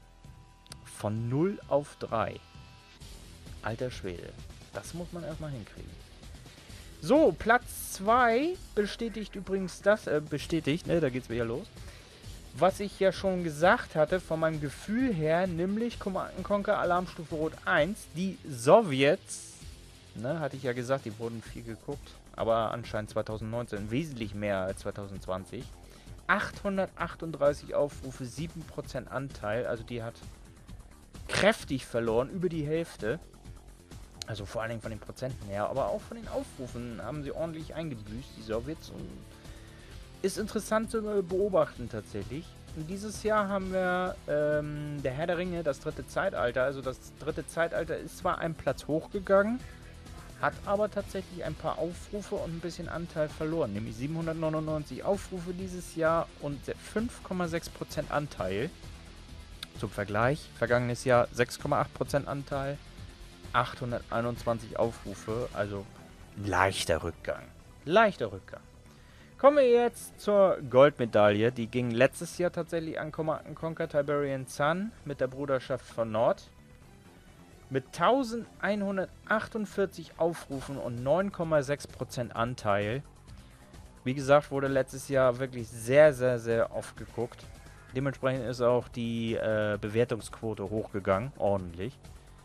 Von null auf drei. Alter Schwede. Das muss man erstmal hinkriegen. So, Platz zwei bestätigt übrigens das, äh, bestätigt, ne, da geht's wieder los. Was ich ja schon gesagt hatte, von meinem Gefühl her, nämlich Command and Conquer Alarmstufe Rot eins, die Sowjets, ne, hatte ich ja gesagt, die wurden viel geguckt, aber anscheinend zweitausendneunzehn wesentlich mehr als zweitausendzwanzig. achthundertachtunddreißig Aufrufe, sieben Prozent Anteil, also die hat kräftig verloren, über die Hälfte. Also vor allen Dingen von den Prozenten her, aber auch von den Aufrufen haben sie ordentlich eingebüßt, die Sowjets. Und ist interessant zu beobachten tatsächlich. Und dieses Jahr haben wir ähm, der Herr der Ringe, das dritte Zeitalter. Also das dritte Zeitalter ist zwar einen Platz hochgegangen, hat aber tatsächlich ein paar Aufrufe und ein bisschen Anteil verloren. Nämlich siebenhundertneunundneunzig Aufrufe dieses Jahr und fünf Komma sechs Prozent Anteil. Zum Vergleich, vergangenes Jahr sechs Komma acht Prozent Anteil, achthunderteinundzwanzig Aufrufe, also leichter Rückgang. Leichter Rückgang. Kommen wir jetzt zur Goldmedaille. Die ging letztes Jahr tatsächlich an Command and Conquer Tiberian Sun mit der Bruderschaft von Nord. Mit eintausendeinhundertachtundvierzig Aufrufen und neun Komma sechs Prozent Anteil. Wie gesagt, wurde letztes Jahr wirklich sehr, sehr, sehr oft geguckt. Dementsprechend ist auch die äh, Bewertungsquote hochgegangen, ordentlich.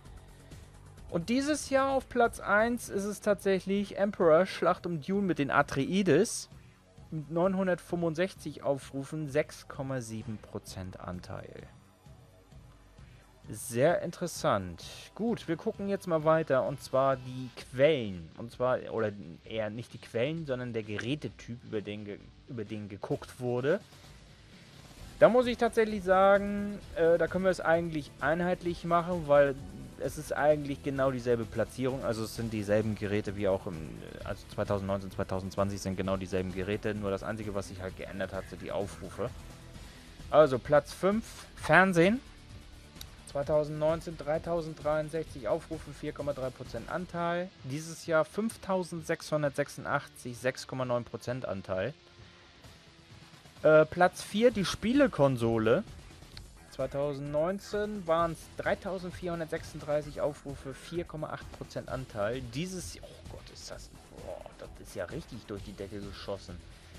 Und dieses Jahr auf Platz eins ist es tatsächlich Emperor Schlacht um Dune mit den Atreides. Mit neunhundertfünfundsechzig Aufrufen, sechs Komma sieben Prozent Anteil. Sehr interessant. Gut, wir gucken jetzt mal weiter. Und zwar die Quellen. Und zwar, oder eher nicht die Quellen, sondern der Gerätetyp, über den, ge über den geguckt wurde. Da muss ich tatsächlich sagen, äh, da können wir es eigentlich einheitlich machen, weil es ist eigentlich genau dieselbe Platzierung. Also es sind dieselben Geräte wie auch im, also zweitausendneunzehn, zweitausendzwanzig sind genau dieselben Geräte. Nur das Einzige, was sich halt geändert hat, sind die Aufrufe. Also Platz fünf, Fernsehen. zweitausendneunzehn dreitausenddreiundsechzig Aufrufe, vier Komma drei Prozent Anteil. Dieses Jahr fünftausendsechshundertsechsundachtzig, sechs Komma neun Prozent Anteil. Äh, Platz vier, die Spielekonsole. zweitausendneunzehn waren es dreitausendvierhundertsechsunddreißig Aufrufe, vier Komma acht Prozent Anteil. Dieses Jahr, oh Gott, ist das, boah, das ist ja richtig durch die Decke geschossen.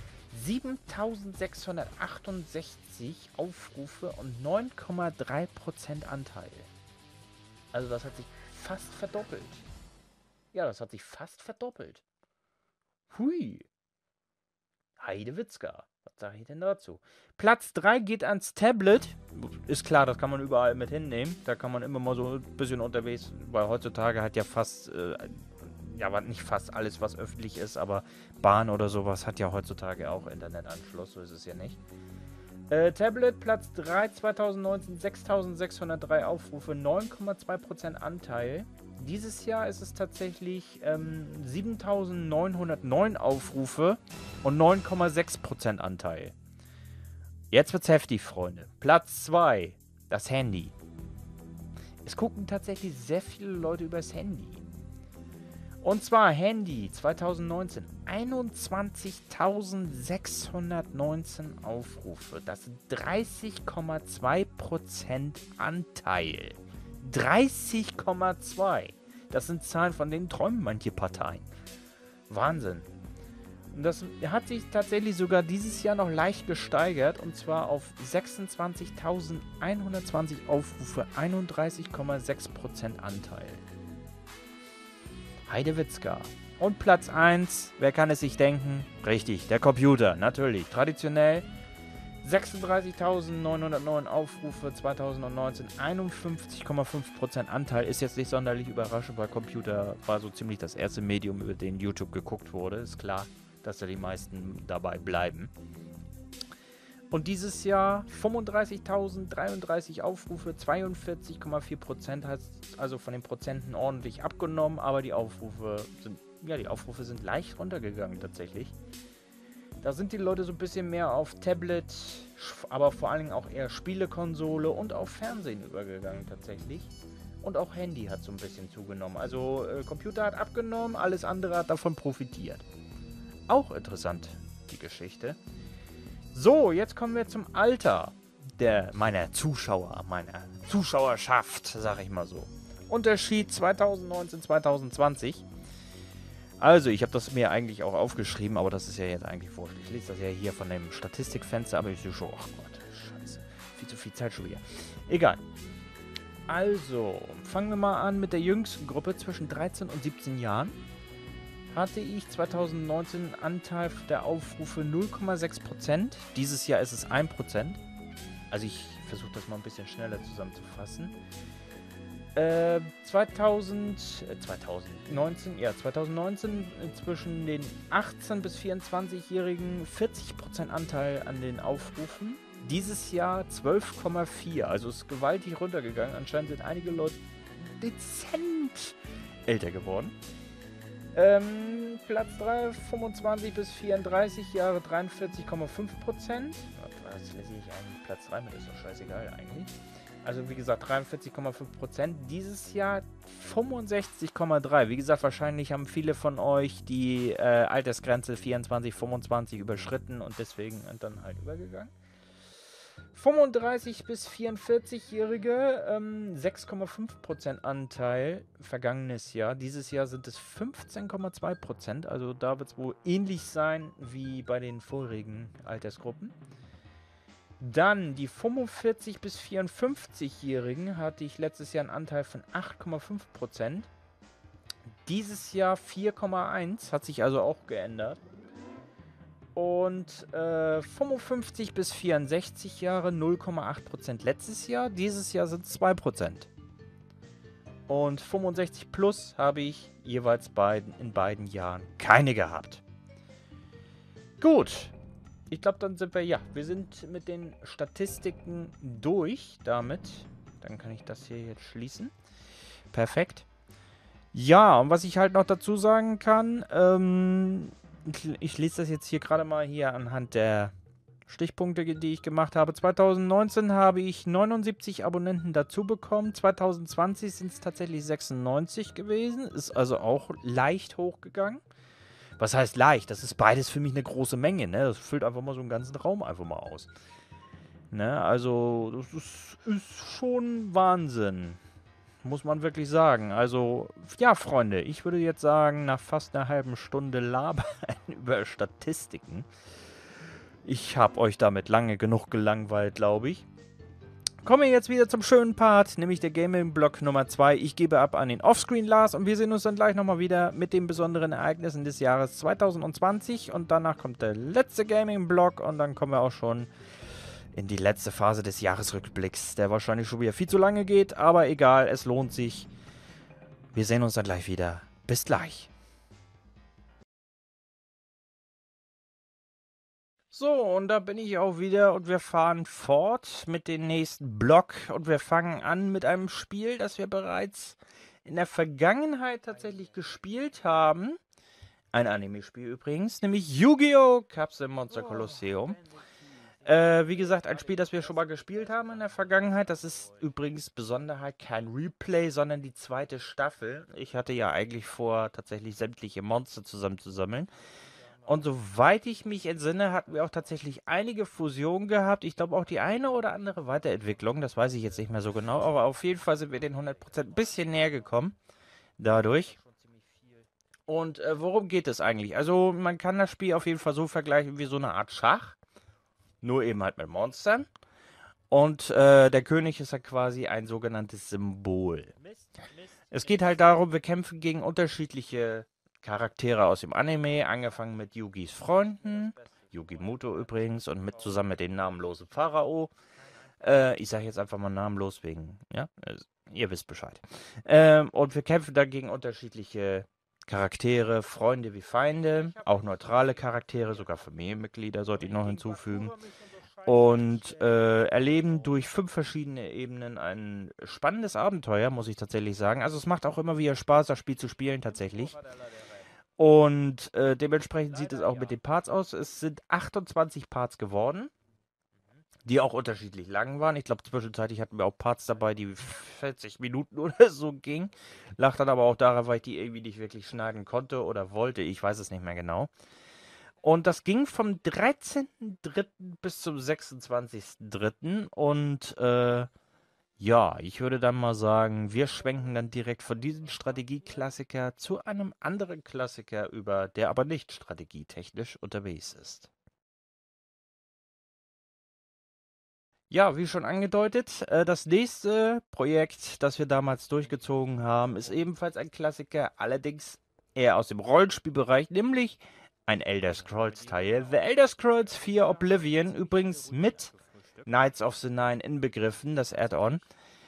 siebentausendsechshundertachtundsechzig Aufrufe und neun Komma drei Prozent Anteil. Also das hat sich fast verdoppelt. Ja, das hat sich fast verdoppelt. Hui. Heidewitzka. Was sage ich denn dazu? Platz drei geht ans Tablet. Ist klar, das kann man überall mit hinnehmen. Da kann man immer mal so ein bisschen unterwegs, weil heutzutage hat ja fast, äh, ja, nicht fast alles, was öffentlich ist, aber Bahn oder sowas hat ja heutzutage auch Internetanschluss, so ist es ja nicht. Äh, Tablet, Platz drei, zweitausendneunzehn, sechstausendsechshundertdrei Aufrufe, neun Komma zwei Prozent Anteil. Dieses Jahr ist es tatsächlich ähm, siebentausendneunhundertneun Aufrufe und neun Komma sechs Prozent Anteil. Jetzt wird's heftig, Freunde. Platz zwei, das Handy. Es gucken tatsächlich sehr viele Leute übers Handy. Und zwar Handy zweitausendneunzehn, einundzwanzigtausendsechshundertneunzehn Aufrufe. Das sind dreißig Komma zwei Prozent Anteil. dreißig Komma zwei. Das sind Zahlen, von denen träumen manche Parteien. Wahnsinn. Und das hat sich tatsächlich sogar dieses Jahr noch leicht gesteigert. Und zwar auf sechsundzwanzigtausendeinhundertzwanzig Aufrufe, einunddreißig Komma sechs Prozent Anteil. Heidewitzka. Und Platz eins, wer kann es sich denken? Richtig, der Computer, natürlich. Traditionell sechsunddreißigtausendneunhundertneun Aufrufe, zweitausendneunzehn, einundfünfzig Komma fünf Prozent Anteil. Ist jetzt nicht sonderlich überraschend, weil Computer war so ziemlich das erste Medium, über den YouTube geguckt wurde. Ist klar, dass da die meisten dabei bleiben. Und dieses Jahr fünfunddreißigtausenddreiunddreißig Aufrufe, zweiundvierzig Komma vier Prozent, hat also von den Prozenten ordentlich abgenommen, aber die Aufrufe sind, ja, die Aufrufe sind leicht runtergegangen tatsächlich. Da sind die Leute so ein bisschen mehr auf Tablet, aber vor allen Dingen auch eher Spielekonsole und auf Fernsehen übergegangen tatsächlich. Und auch Handy hat so ein bisschen zugenommen. Also äh, Computer hat abgenommen, alles andere hat davon profitiert. Auch interessant, die Geschichte. So, jetzt kommen wir zum Alter der meiner Zuschauer, meiner Zuschauerschaft, sag ich mal so. Unterschied zweitausendneunzehn, zweitausendzwanzig. Also, ich habe das mir eigentlich auch aufgeschrieben, aber das ist ja jetzt eigentlich wurscht. Ich lese das ja hier von dem Statistikfenster, aber ich sehe schon, ach Gott, scheiße, viel zu viel Zeit schon wieder. Egal. Also, fangen wir mal an mit der jüngsten Gruppe zwischen dreizehn und siebzehn Jahren. Hatte ich zweitausendneunzehn einen Anteil der Aufrufe null Komma sechs Prozent. Dieses Jahr ist es ein Prozent. Also ich versuche das mal ein bisschen schneller zusammenzufassen. Äh, zweitausend, äh, zweitausendneunzehn, ja, zweitausendneunzehn äh, zwischen den achtzehn- bis vierundzwanzig-Jährigen vierzig Prozent Anteil an den Aufrufen. Dieses Jahr zwölf Komma vier. Also ist gewaltig runtergegangen. Anscheinend sind einige Leute dezent älter geworden. Ähm, Platz drei, fünfundzwanzig bis vierunddreißig Jahre, dreiundvierzig Komma fünf Prozent. Was lese ich eigentlich Platz drei mit? Ist doch scheißegal eigentlich. Also wie gesagt, dreiundvierzig Komma fünf Prozent. Dieses Jahr fünfundsechzig Komma drei. Wie gesagt, wahrscheinlich haben viele von euch die äh, Altersgrenze vierundzwanzig, fünfundzwanzig überschritten und deswegen sind dann halt übergegangen. fünfunddreißig bis vierundvierzig-Jährige, ähm, sechs Komma fünf Prozent Anteil vergangenes Jahr. Dieses Jahr sind es fünfzehn Komma zwei Prozent. Also da wird es wohl ähnlich sein wie bei den vorigen Altersgruppen. Dann die fünfundvierzig bis vierundfünfzig-Jährigen hatte ich letztes Jahr einen Anteil von acht Komma fünf Prozent. Dieses Jahr vier Komma eins, hat sich also auch geändert. Und äh, fünfundfünfzig bis vierundsechzig Jahre null Komma acht Prozent letztes Jahr. Dieses Jahr sind es zwei Prozent. Und fünfundsechzig plus habe ich jeweils beiden, in beiden Jahren keine gehabt. Gut. Ich glaube, dann sind wir, ja, wir sind mit den Statistiken durch damit. Dann kann ich das hier jetzt schließen. Perfekt. Ja, und was ich halt noch dazu sagen kann, ähm... ich lese das jetzt hier gerade mal hier anhand der Stichpunkte, die ich gemacht habe. zweitausendneunzehn habe ich neunundsiebzig Abonnenten dazu bekommen. zweitausendzwanzig sind es tatsächlich sechsundneunzig gewesen. Ist also auch leicht hochgegangen. Was heißt leicht? Das ist beides für mich eine große Menge. Ne? Das füllt einfach mal so einen ganzen Raum einfach mal aus. Ne? Also, das ist, ist schon Wahnsinn. Muss man wirklich sagen. Also, ja, Freunde, ich würde jetzt sagen, nach fast einer halben Stunde Labern über Statistiken. Ich habe euch damit lange genug gelangweilt, glaube ich. Kommen wir jetzt wieder zum schönen Part, nämlich der Gaming-Block Nummer zwei. Ich gebe ab an den Offscreen Lars und wir sehen uns dann gleich nochmal wieder mit den besonderen Ereignissen des Jahres zweitausendzwanzig. Und danach kommt der letzte Gaming-Block und dann kommen wir auch schon in die letzte Phase des Jahresrückblicks, der wahrscheinlich schon wieder viel zu lange geht, aber egal, es lohnt sich. Wir sehen uns dann gleich wieder. Bis gleich. So, und da bin ich auch wieder und wir fahren fort mit dem nächsten Block und wir fangen an mit einem Spiel, das wir bereits in der Vergangenheit tatsächlich gespielt haben. Ein Anime-Spiel übrigens, nämlich Yu-Gi-Oh! Kapselmonster Kolosseum. Äh, wie gesagt, ein Spiel, das wir schon mal gespielt haben in der Vergangenheit. Das ist übrigens Besonderheit kein Replay, sondern die zweite Staffel. Ich hatte ja eigentlich vor, tatsächlich sämtliche Monster zusammenzusammeln. Und soweit ich mich entsinne, hatten wir auch tatsächlich einige Fusionen gehabt. Ich glaube auch die eine oder andere Weiterentwicklung. Das weiß ich jetzt nicht mehr so genau. Aber auf jeden Fall sind wir den hundert Prozent ein bisschen näher gekommen. Dadurch. Und äh, worum geht es eigentlich? Also man kann das Spiel auf jeden Fall so vergleichen wie so eine Art Schach. Nur eben halt mit Monstern. Und äh, der König ist ja quasi ein sogenanntes Symbol. Es geht halt darum, wir kämpfen gegen unterschiedliche Charaktere aus dem Anime, angefangen mit Yugis Freunden, Yugi Muto übrigens, und mit zusammen mit dem namenlosen Pharao. Äh, ich sage jetzt einfach mal namenlos wegen, ja, also, ihr wisst Bescheid. Ähm, und wir kämpfen da gegen unterschiedliche Charaktere, Freunde wie Feinde, auch neutrale Charaktere, sogar Familienmitglieder sollte ich noch hinzufügen. und äh, erleben durch fünf verschiedene Ebenen ein spannendes Abenteuer, muss ich tatsächlich sagen. Also es macht auch immer wieder Spaß, das Spiel zu spielen tatsächlich. Und äh, dementsprechend sieht es auch mit den Parts aus. Es sind achtundzwanzig Parts geworden, die auch unterschiedlich lang waren. Ich glaube, zwischenzeitlich hatten wir auch Parts dabei, die vierzig Minuten oder so gingen. Lag dann aber auch daran, weil ich die irgendwie nicht wirklich schneiden konnte oder wollte. Ich weiß es nicht mehr genau. Und das ging vom dreizehnten dritten bis zum sechsundzwanzigsten dritten Und äh, ja, ich würde dann mal sagen, wir schwenken dann direkt von diesem Strategieklassiker zu einem anderen Klassiker über, der aber nicht strategietechnisch unterwegs ist. Ja, wie schon angedeutet, äh, das nächste Projekt, das wir damals durchgezogen haben, ist ebenfalls ein Klassiker, allerdings eher aus dem Rollenspielbereich, nämlich ein Elder Scrolls-Teil. The Elder Scrolls vier Oblivion, übrigens mit Knights of the Nine inbegriffen, das Add-on.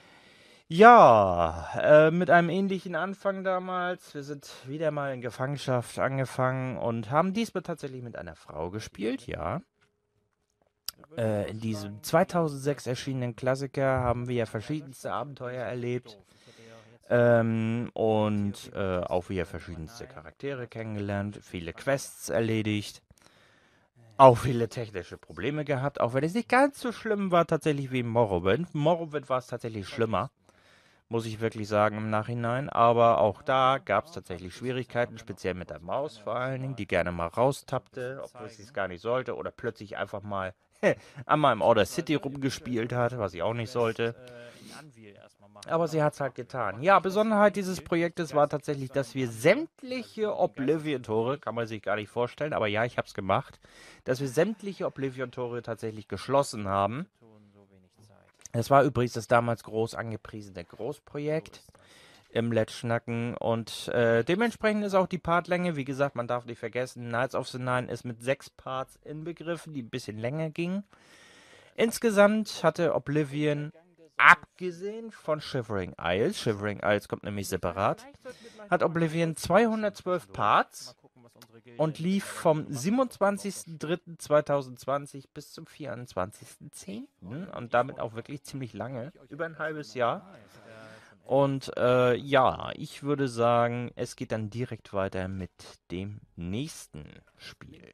Ja, äh, mit einem ähnlichen Anfang damals. Wir sind wieder mal in Gefangenschaft angefangen und haben diesmal tatsächlich mit einer Frau gespielt, ja. Äh, in diesem zweitausendsechs erschienenen Klassiker haben wir ja verschiedenste Abenteuer erlebt. Ähm, und äh, auch wieder verschiedenste Charaktere kennengelernt, viele Quests erledigt, auch viele technische Probleme gehabt, auch wenn es nicht ganz so schlimm war tatsächlich wie in Morrowind. Morrowind war es tatsächlich schlimmer, muss ich wirklich sagen im Nachhinein, aber auch da gab es tatsächlich Schwierigkeiten, speziell mit der Maus vor allen Dingen, die gerne mal raustappte, obwohl sie es gar nicht sollte, oder plötzlich einfach mal einmal im Outer City rumgespielt hat, was ich auch nicht sollte. Aber sie hat es halt getan. Ja, Besonderheit dieses Projektes war tatsächlich, dass wir sämtliche Oblivion-Tore, kann man sich gar nicht vorstellen, aber ja, ich habe es gemacht, dass wir sämtliche Oblivion-Tore tatsächlich geschlossen haben. Es war übrigens das damals groß angepriesene Großprojekt im Let's Schnacken und äh, dementsprechend ist auch die Partlänge, wie gesagt, man darf nicht vergessen, Knights of the Nine ist mit sechs Parts inbegriffen, die ein bisschen länger gingen. Insgesamt hatte Oblivion, abgesehen von Shivering Isles, Shivering Isles kommt nämlich separat, hat Oblivion zweihundertzwölf Parts und lief vom siebenundzwanzigsten dritten zweitausendzwanzig bis zum vierundzwanzigsten zehnten und damit auch wirklich ziemlich lange, über ein halbes Jahr. Und äh, ja, ich würde sagen, es geht dann direkt weiter mit dem nächsten Spiel.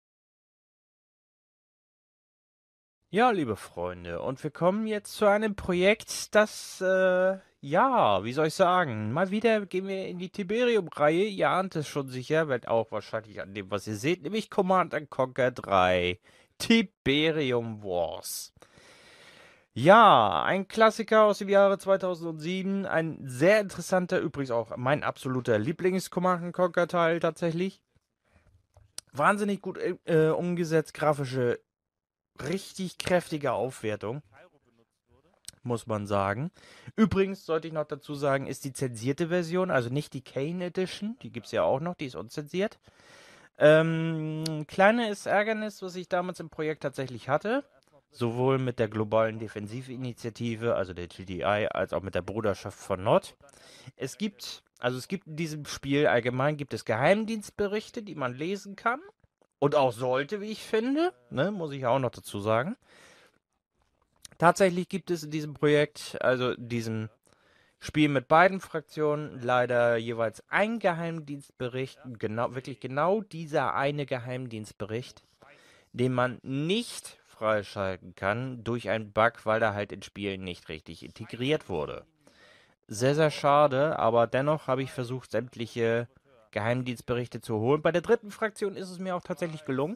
Ja, liebe Freunde, und wir kommen jetzt zu einem Projekt, das, äh, ja, wie soll ich sagen, mal wieder gehen wir in die Tiberium-Reihe. Ihr ahnt es schon sicher, wird auch wahrscheinlich an dem, was ihr seht, nämlich Command and Conquer drei, Tiberium Wars. Ja, ein Klassiker aus dem Jahre zweitausendsieben, ein sehr interessanter, übrigens auch mein absoluter Lieblings-Command and Conquer-Teil tatsächlich. Wahnsinnig gut äh, umgesetzt, grafische richtig kräftige Aufwertung, muss man sagen. Übrigens sollte ich noch dazu sagen, ist die zensierte Version, also nicht die Kane Edition, die gibt es ja auch noch, die ist unzensiert. Ähm, kleines Ärgernis, was ich damals im Projekt tatsächlich hatte, sowohl mit der globalen Defensivinitiative, also der G D I, als auch mit der Bruderschaft von Nord. Es gibt, also es gibt in diesem Spiel allgemein gibt es Geheimdienstberichte, die man lesen kann. Und auch sollte, wie ich finde, ne, muss ich auch noch dazu sagen. Tatsächlich gibt es in diesem Projekt, also in diesem Spiel mit beiden Fraktionen, leider jeweils einen Geheimdienstbericht. Genau, wirklich genau dieser eine Geheimdienstbericht, den man nicht freischalten kann durch einen Bug, weil er halt ins Spiel nicht richtig integriert wurde. Sehr, sehr schade, aber dennoch habe ich versucht, sämtliche Geheimdienstberichte zu holen. Bei der dritten Fraktion ist es mir auch tatsächlich gelungen.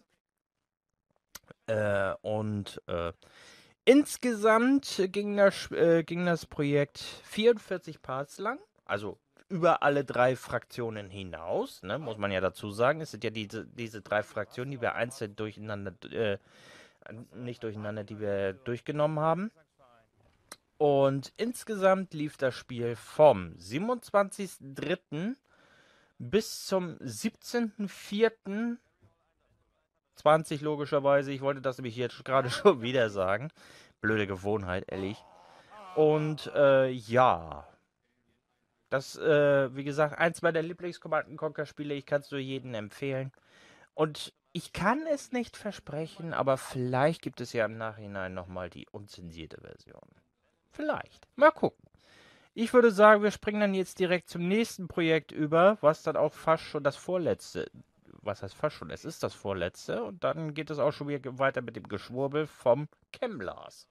Äh, und äh, insgesamt ging das, äh, ging das Projekt vierundvierzig Parts lang, also über alle drei Fraktionen hinaus, ne, muss man ja dazu sagen. Es sind ja diese, diese drei Fraktionen, die wir einzeln durcheinander, äh, nicht durcheinander, die wir durchgenommen haben. Und insgesamt lief das Spiel vom siebenundzwanzigsten dritten bis zum siebzehnten vierten zwanzig logischerweise. Ich wollte das nämlich jetzt gerade schon wieder sagen. Blöde Gewohnheit, ehrlich. Und äh, ja. Das, äh, wie gesagt, eins meiner Lieblings-Command and Conquer-Spiele. Ich kann es nur jedem empfehlen. Und ich kann es nicht versprechen, aber vielleicht gibt es ja im Nachhinein nochmal die unzensierte Version. Vielleicht. Mal gucken. Ich würde sagen, wir springen dann jetzt direkt zum nächsten Projekt über, was dann auch fast schon das vorletzte, was heißt fast schon, es ist das vorletzte und dann geht es auch schon wieder weiter mit dem Geschwurbel vom Chemblast.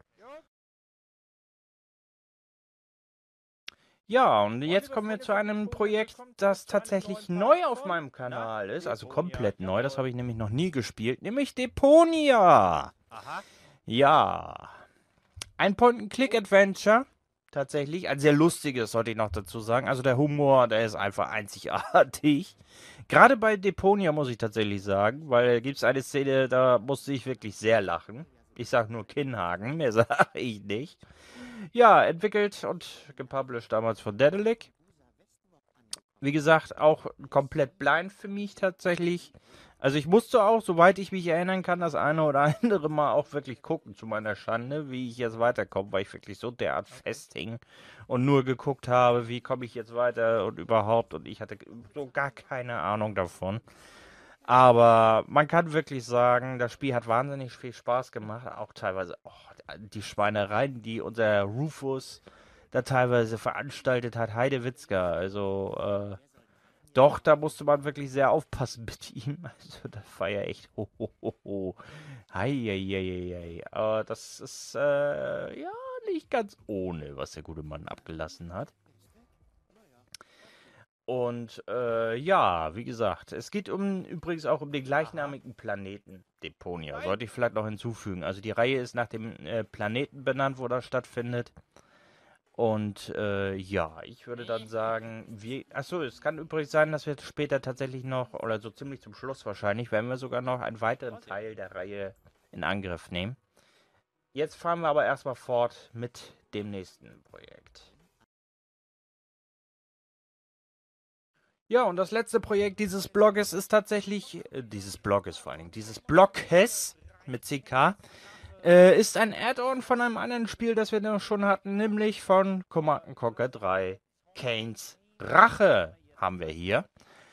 Ja, und jetzt kommen wir zu einem Projekt, das tatsächlich neu auf meinem Kanal ist, also komplett neu, das habe ich nämlich noch nie gespielt, nämlich Deponia. Aha. Ja, ein Point-and-Click-Adventure, tatsächlich, ein sehr lustiges, sollte ich noch dazu sagen, also der Humor, der ist einfach einzigartig. Gerade bei Deponia muss ich tatsächlich sagen, weil gibt es eine Szene, da musste ich wirklich sehr lachen. Ich sage nur Kinnhaken, mehr sage ich nicht. Ja, entwickelt und gepublished damals von Daedalic. Wie gesagt, auch komplett blind für mich tatsächlich. Also ich musste auch, soweit ich mich erinnern kann, das eine oder andere Mal auch wirklich gucken, zu meiner Schande, wie ich jetzt weiterkomme, weil ich wirklich so derart festhing und nur geguckt habe, wie komme ich jetzt weiter und überhaupt. Und ich hatte so gar keine Ahnung davon. Aber man kann wirklich sagen, das Spiel hat wahnsinnig viel Spaß gemacht. Auch teilweise oh, die Schweinereien, die unser Rufus da teilweise veranstaltet hat. Heidewitzka. Also, äh, doch, da musste man wirklich sehr aufpassen mit ihm. Also, das war ja echt ho, ho, ho, ho. Hei, hei, hei, hei. Aber das ist, äh, ja, nicht ganz ohne, was der gute Mann abgelassen hat. Und äh, ja, wie gesagt, es geht um übrigens auch um den gleichnamigen Planeten Deponia. Sollte ich vielleicht noch hinzufügen. Also die Reihe ist nach dem äh, Planeten benannt, wo das stattfindet. Und äh, ja, ich würde dann sagen, wir. Achso, es kann übrigens sein, dass wir später tatsächlich noch, oder so ziemlich zum Schluss wahrscheinlich, werden wir sogar noch einen weiteren Teil der Reihe in Angriff nehmen. Jetzt fahren wir aber erstmal fort mit dem nächsten Projekt. Ja, und das letzte Projekt dieses Blogs ist tatsächlich, äh, dieses Blogs vor allen Dingen, dieses Blockes mit C K, äh, ist ein Add-on von einem anderen Spiel, das wir noch schon hatten, nämlich von Command and Conquer drei. Kains Rache haben wir hier.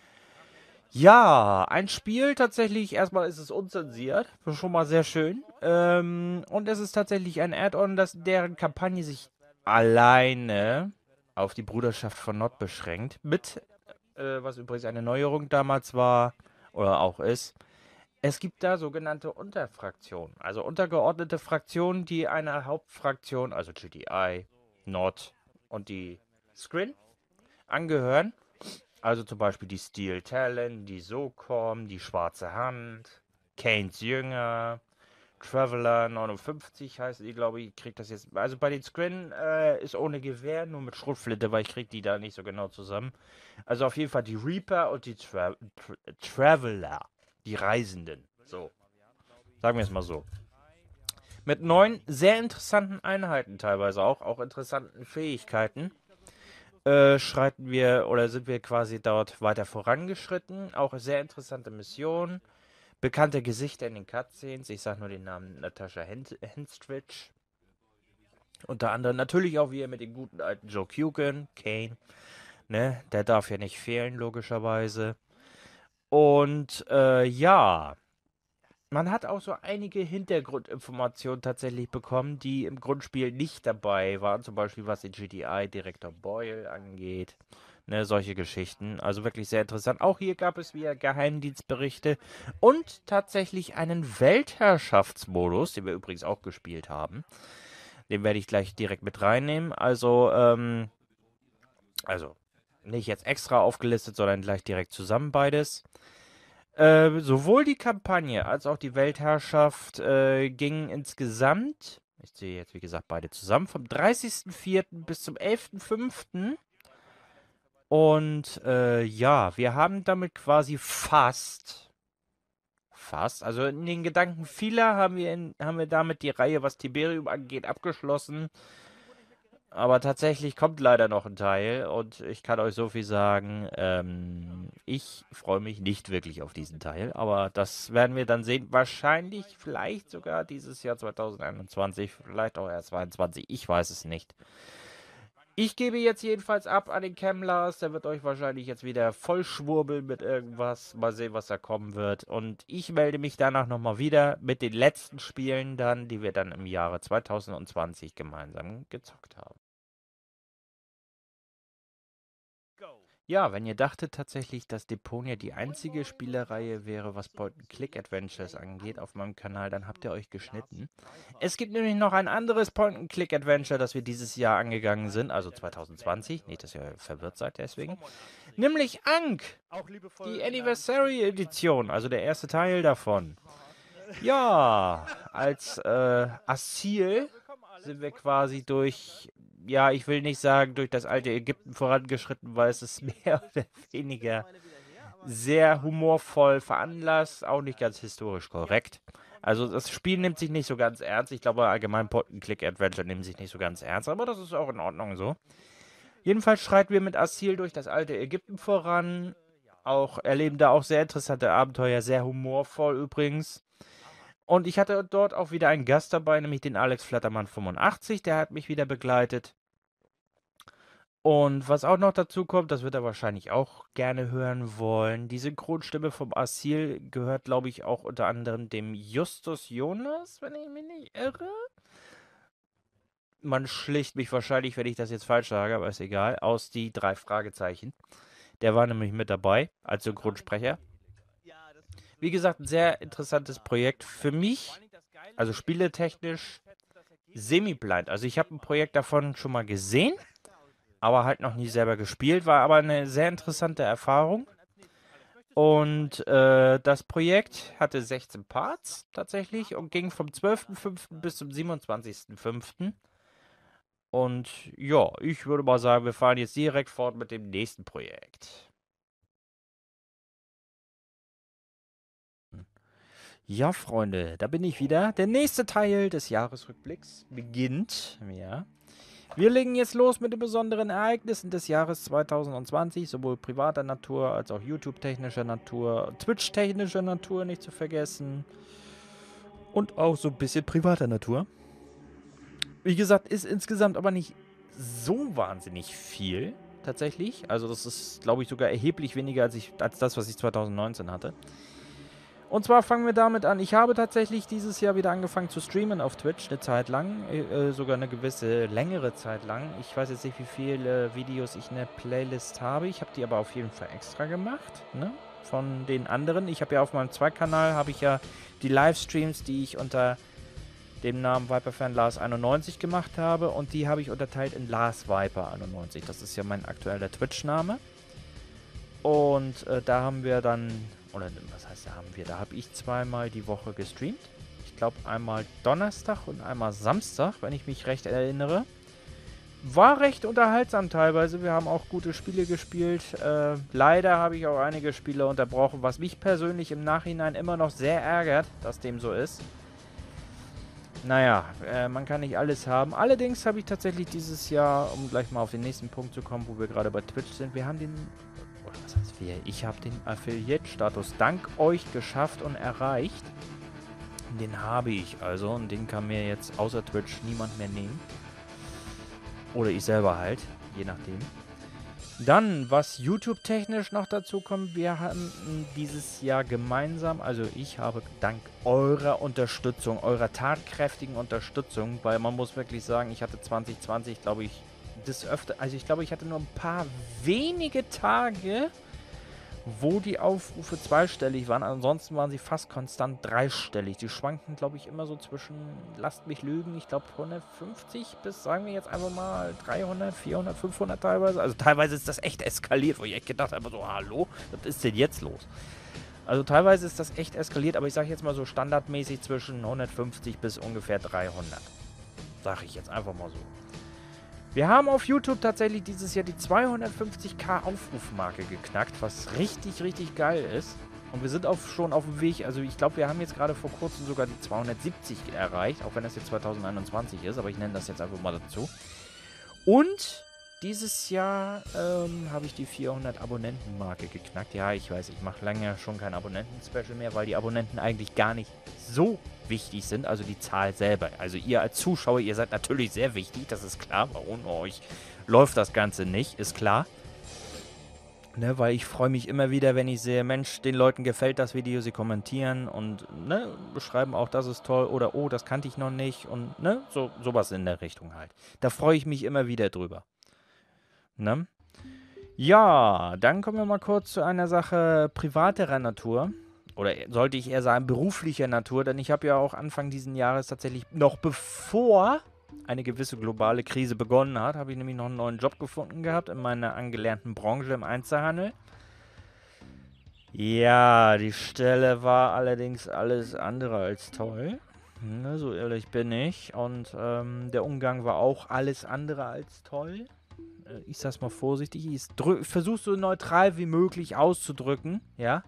Ja, ein Spiel tatsächlich, erstmal ist es unzensiert, schon mal sehr schön. Ähm, und es ist tatsächlich ein Add-on, das deren Kampagne sich alleine auf die Bruderschaft von Nord beschränkt, mit äh, was übrigens eine Neuerung damals war oder auch ist. Es gibt da sogenannte Unterfraktionen, also untergeordnete Fraktionen, die einer Hauptfraktion, also G T I, Nord und die Scrin, angehören. Also zum Beispiel die Steel Talon, die SOCOM, die Schwarze Hand, Kanes Jünger, Traveler neunundfünfzig heißt die, glaube ich, kriegt das jetzt. Also bei den Scrin äh, ist ohne Gewehr, nur mit Schrotflinte, weil ich krieg die da nicht so genau zusammen. Also auf jeden Fall die Reaper und die Tra Tra Traveler, die Reisenden. So, sagen wir es mal so. Mit neun sehr interessanten Einheiten teilweise auch, auch interessanten Fähigkeiten. Äh, schreiten wir oder sind wir quasi dort weiter vorangeschritten. Auch sehr interessante Missionen. Bekannte Gesichter in den Cutscenes. Ich sage nur den Namen Natascha Henstridge. Unter anderem natürlich auch wieder mit dem guten alten Joe Kugan, Kane. Ne? Der darf ja nicht fehlen, logischerweise. Und äh, ja, man hat auch so einige Hintergrundinformationen tatsächlich bekommen, die im Grundspiel nicht dabei waren. Zum Beispiel was den G T I-Direktor Boyle angeht. Ne, solche Geschichten. Also wirklich sehr interessant. Auch hier gab es wieder Geheimdienstberichte und tatsächlich einen Weltherrschaftsmodus, den wir übrigens auch gespielt haben. Den werde ich gleich direkt mit reinnehmen. Also, ähm, also nicht jetzt extra aufgelistet, sondern gleich direkt zusammen beides. Äh, sowohl die Kampagne als auch die Weltherrschaft äh, gingen insgesamt, ich sehe jetzt wie gesagt beide zusammen, vom dreißigsten vierten bis zum elften fünften Und äh, ja, wir haben damit quasi fast, fast, also in den Gedanken vieler haben wir, in, haben wir damit die Reihe, was Tiberium angeht, abgeschlossen. Aber tatsächlich kommt leider noch ein Teil und ich kann euch so viel sagen, ähm, ich freue mich nicht wirklich auf diesen Teil, aber das werden wir dann sehen. Wahrscheinlich, vielleicht sogar dieses Jahr zwanzig einundzwanzig, vielleicht auch erst zweiundzwanzig, ich weiß es nicht. Ich gebe jetzt jedenfalls ab an den Kemlers. Der wird euch wahrscheinlich jetzt wieder voll schwurbeln mit irgendwas. Mal sehen, was da kommen wird. Und ich melde mich danach nochmal wieder mit den letzten Spielen dann, die wir dann im Jahre zweitausendzwanzig gemeinsam gezockt haben. Ja, wenn ihr dachtet tatsächlich, dass Deponia die einzige Spielereihe wäre, was Point-and-Click-Adventures angeht auf meinem Kanal, dann habt ihr euch geschnitten. Es gibt nämlich noch ein anderes Point-and-Click-Adventure, das wir dieses Jahr angegangen sind, also zweitausendzwanzig, nicht, dass ihr verwirrt seid deswegen, nämlich Ankh, die Anniversary-Edition, also der erste Teil davon. Ja, als äh, Asyl sind wir quasi durch, ja, ich will nicht sagen, durch das alte Ägypten vorangeschritten, weil es ist mehr oder weniger sehr humorvoll veranlasst, auch nicht ganz historisch korrekt. Also das Spiel nimmt sich nicht so ganz ernst. Ich glaube, allgemein Point-and-Click-Adventure nimmt sich nicht so ganz ernst, aber das ist auch in Ordnung so. Jedenfalls schreiten wir mit Asyl durch das alte Ägypten voran. Auch erleben da auch sehr interessante Abenteuer, sehr humorvoll übrigens. Und ich hatte dort auch wieder einen Gast dabei, nämlich den Alex Flattermann fünfundachtzig, der hat mich wieder begleitet. Und was auch noch dazu kommt, das wird er wahrscheinlich auch gerne hören wollen. Die Synchronstimme vom Asyl gehört, glaube ich, auch unter anderem dem Justus Jonas, wenn ich mich nicht irre. Man schlicht mich wahrscheinlich, wenn ich das jetzt falsch sage, aber ist egal, aus die drei Fragezeichen. Der war nämlich mit dabei als Synchronsprecher. Wie gesagt, ein sehr interessantes Projekt für mich, also spieletechnisch semi-blind. Also ich habe ein Projekt davon schon mal gesehen, aber halt noch nie selber gespielt, war aber eine sehr interessante Erfahrung. Und äh, das Projekt hatte sechzehn Parts tatsächlich und ging vom zwölften fünften bis zum siebenundzwanzigsten fünften Und ja, ich würde mal sagen, wir fahren jetzt direkt fort mit dem nächsten Projekt. Ja, Freunde, da bin ich wieder. Der nächste Teil des Jahresrückblicks beginnt. Ja. Wir legen jetzt los mit den besonderen Ereignissen des Jahres zweitausendzwanzig, sowohl privater Natur als auch YouTube-technischer Natur, Twitch-technischer Natur nicht zu vergessen und auch so ein bisschen privater Natur. Wie gesagt, ist insgesamt aber nicht so wahnsinnig viel tatsächlich. Also das ist, glaube ich, sogar erheblich weniger als, ich, als das, was ich zweitausendneunzehn hatte. Und zwar fangen wir damit an. Ich habe tatsächlich dieses Jahr wieder angefangen zu streamen auf Twitch, eine Zeit lang, äh, sogar eine gewisse längere Zeit lang. Ich weiß jetzt nicht, wie viele Videos ich in der Playlist habe. Ich habe die aber auf jeden Fall extra gemacht, ne? Von den anderen. Ich habe ja auf meinem Zweitkanal, habe ich ja die Livestreams, die ich unter dem Namen Viperfan Lars einundneunzig gemacht habe. Und die habe ich unterteilt in Lars Viper einundneunzig. Das ist ja mein aktueller Twitch-Name. Und äh, da haben wir dann... Oder was heißt, da haben wir? Da habe ich zweimal die Woche gestreamt. Ich glaube einmal Donnerstag und einmal Samstag, wenn ich mich recht erinnere. War recht unterhaltsam teilweise. Wir haben auch gute Spiele gespielt. Äh, leider habe ich auch einige Spiele unterbrochen, was mich persönlich im Nachhinein immer noch sehr ärgert, dass dem so ist. Naja, äh, man kann nicht alles haben. Allerdings habe ich tatsächlich dieses Jahr, um gleich mal auf den nächsten Punkt zu kommen, wo wir gerade bei Twitch sind, wir haben den... Was heißt wir? Ich habe den Affiliate-Status dank euch geschafft und erreicht. Den habe ich also und den kann mir jetzt außer Twitch niemand mehr nehmen. Oder ich selber halt, je nachdem. Dann, was YouTube-technisch noch dazu kommt, wir haben dieses Jahr gemeinsam, also ich habe dank eurer Unterstützung, eurer tatkräftigen Unterstützung, weil man muss wirklich sagen, ich hatte zwanzig zwanzig, glaube ich, des Öfter, also ich glaube, ich hatte nur ein paar wenige Tage, wo die Aufrufe zweistellig waren. Ansonsten waren sie fast konstant dreistellig. Die schwanken, glaube ich, immer so zwischen, lasst mich lügen, ich glaube hundertfünfzig bis, sagen wir jetzt einfach mal, dreihundert, vierhundert, fünfhundert teilweise. Also teilweise ist das echt eskaliert, wo ich echt gedacht habe, so, hallo, was ist denn jetzt los? Also teilweise ist das echt eskaliert, aber ich sage jetzt mal so standardmäßig zwischen hundertfünfzig bis ungefähr dreihundert. Sage ich jetzt einfach mal so. Wir haben auf YouTube tatsächlich dieses Jahr die zweihundertfünfzigtausend Aufrufmarke geknackt, was richtig, richtig geil ist. Und wir sind auch schon auf dem Weg, also ich glaube, wir haben jetzt gerade vor kurzem sogar die zweihundertsiebzig erreicht, auch wenn das jetzt zweitausendeinundzwanzig ist, aber ich nenne das jetzt einfach mal dazu. Und dieses Jahr ähm, habe ich die vierhundert Abonnenten-Marke geknackt. Ja, ich weiß, ich mache lange schon kein Abonnenten-Special mehr, weil die Abonnenten eigentlich gar nicht so wichtig sind. Also die Zahl selber. Also ihr als Zuschauer, ihr seid natürlich sehr wichtig, das ist klar. Ohne euch läuft das Ganze nicht, ist klar. Ne, weil ich freue mich immer wieder, wenn ich sehe, Mensch, den Leuten gefällt das Video, sie kommentieren und ne, beschreiben auch, das ist toll oder oh, das kannte ich noch nicht und ne, so, sowas in der Richtung halt. Da freue ich mich immer wieder drüber. Ne? Ja, dann kommen wir mal kurz zu einer Sache privaterer Natur. Oder sollte ich eher sagen beruflicher Natur, denn ich habe ja auch Anfang diesen Jahres tatsächlich, noch bevor eine gewisse globale Krise begonnen hat, habe ich nämlich noch einen neuen Job gefunden gehabt in meiner angelernten Branche im Einzelhandel. Ja, die Stelle war allerdings alles andere als toll. Ne, so ehrlich bin ich. Und ähm, der Umgang war auch alles andere als toll. Äh, ich sag's mal vorsichtig. Ich versuche so neutral wie möglich auszudrücken. Ja.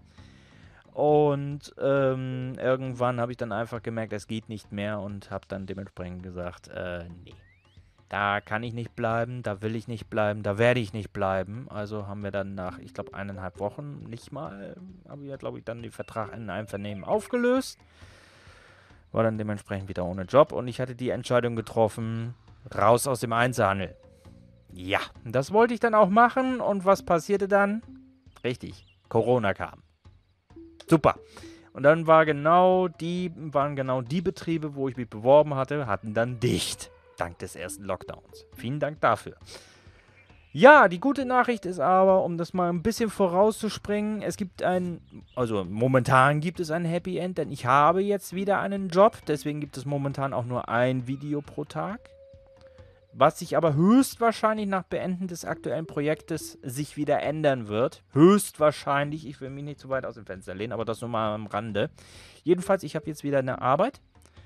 Und ähm, irgendwann habe ich dann einfach gemerkt, es geht nicht mehr und habe dann dementsprechend gesagt, äh, nee, da kann ich nicht bleiben, da will ich nicht bleiben, da werde ich nicht bleiben. Also haben wir dann nach, ich glaube, eineinhalb Wochen nicht mal, habe ich ja, glaube ich, dann den Vertrag in einem Vernehmen aufgelöst. War dann dementsprechend wieder ohne Job und ich hatte die Entscheidung getroffen, raus aus dem Einzelhandel. Ja, das wollte ich dann auch machen und was passierte dann? Richtig, Corona kam. Super. Und dann war genau die, waren genau die Betriebe, wo ich mich beworben hatte, hatten dann dicht. Dank des ersten Lockdowns. Vielen Dank dafür. Ja, die gute Nachricht ist aber, um das mal ein bisschen vorauszuspringen, es gibt ein, also momentan gibt es ein Happy End, denn ich habe jetzt wieder einen Job. Deswegen gibt es momentan auch nur ein Video pro Tag. Was sich aber höchstwahrscheinlich nach Beenden des aktuellen Projektes sich wieder ändern wird. Höchstwahrscheinlich. Ich will mich nicht zu weit aus dem Fenster lehnen, aber das nur mal am Rande. Jedenfalls, ich habe jetzt wieder eine Arbeit.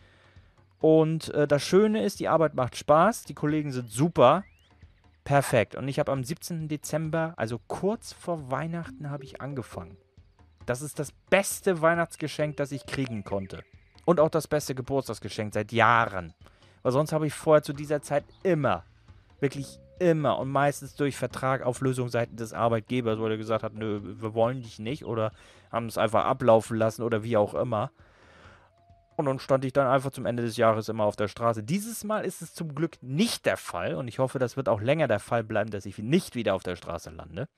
Und äh, das Schöne ist, die Arbeit macht Spaß. Die Kollegen sind super. Perfekt. Und ich habe am siebzehnten Dezember, also kurz vor Weihnachten, habe ich angefangen. Das ist das beste Weihnachtsgeschenk, das ich kriegen konnte. Und auch das beste Geburtstagsgeschenk seit Jahren. Weil sonst habe ich vorher zu dieser Zeit immer, wirklich immer und meistens durch Vertrag, Auflösung seitens des Arbeitgebers, wo er gesagt hat, nö, wir wollen dich nicht oder haben es einfach ablaufen lassen oder wie auch immer. Und dann stand ich dann einfach zum Ende des Jahres immer auf der Straße. Dieses Mal ist es zum Glück nicht der Fall und ich hoffe, das wird auch länger der Fall bleiben, dass ich nicht wieder auf der Straße lande.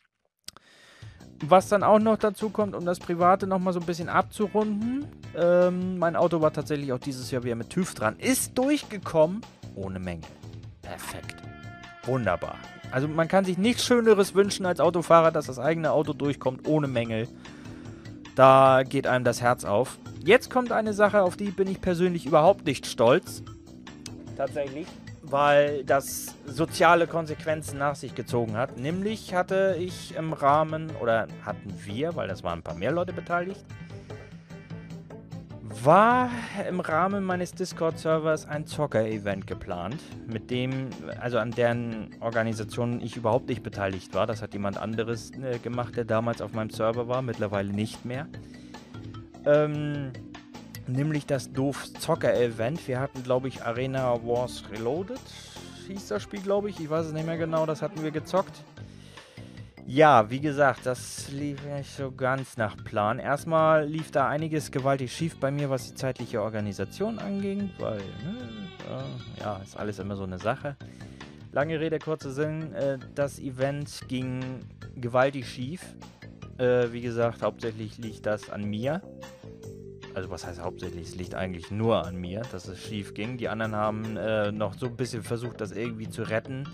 Was dann auch noch dazu kommt, um das Private nochmal so ein bisschen abzurunden. Ähm, mein Auto war tatsächlich auch dieses Jahr wieder mit TÜV dran. Ist durchgekommen, ohne Mängel. Perfekt. Wunderbar. Also man kann sich nichts Schöneres wünschen als Autofahrer, dass das eigene Auto durchkommt, ohne Mängel. Da geht einem das Herz auf. Jetzt kommt eine Sache, auf die bin ich persönlich überhaupt nicht stolz. Tatsächlich. Weil das soziale Konsequenzen nach sich gezogen hat. Nämlich hatte ich im Rahmen, oder hatten wir, weil das waren ein paar mehr Leute beteiligt, war im Rahmen meines Discord-Servers ein Zocker-Event geplant, mit dem, also an deren Organisation ich überhaupt nicht beteiligt war. Das hat jemand anderes äh, gemacht, der damals auf meinem Server war, mittlerweile nicht mehr. Ähm... Nämlich das Doof-Zocker-Event. Wir hatten, glaube ich, Arena Wars Reloaded, hieß das Spiel, glaube ich. Ich weiß es nicht mehr genau, das hatten wir gezockt. Ja, wie gesagt, das lief nicht so ganz nach Plan. Erstmal lief da einiges gewaltig schief bei mir, was die zeitliche Organisation anging, weil, ne, äh, ja, ist alles immer so eine Sache. Lange Rede, kurzer Sinn, äh, das Event ging gewaltig schief. Äh, wie gesagt, hauptsächlich liegt das an mir. Also was heißt hauptsächlich, es liegt eigentlich nur an mir, dass es schief ging. Die anderen haben äh, noch so ein bisschen versucht, das irgendwie zu retten.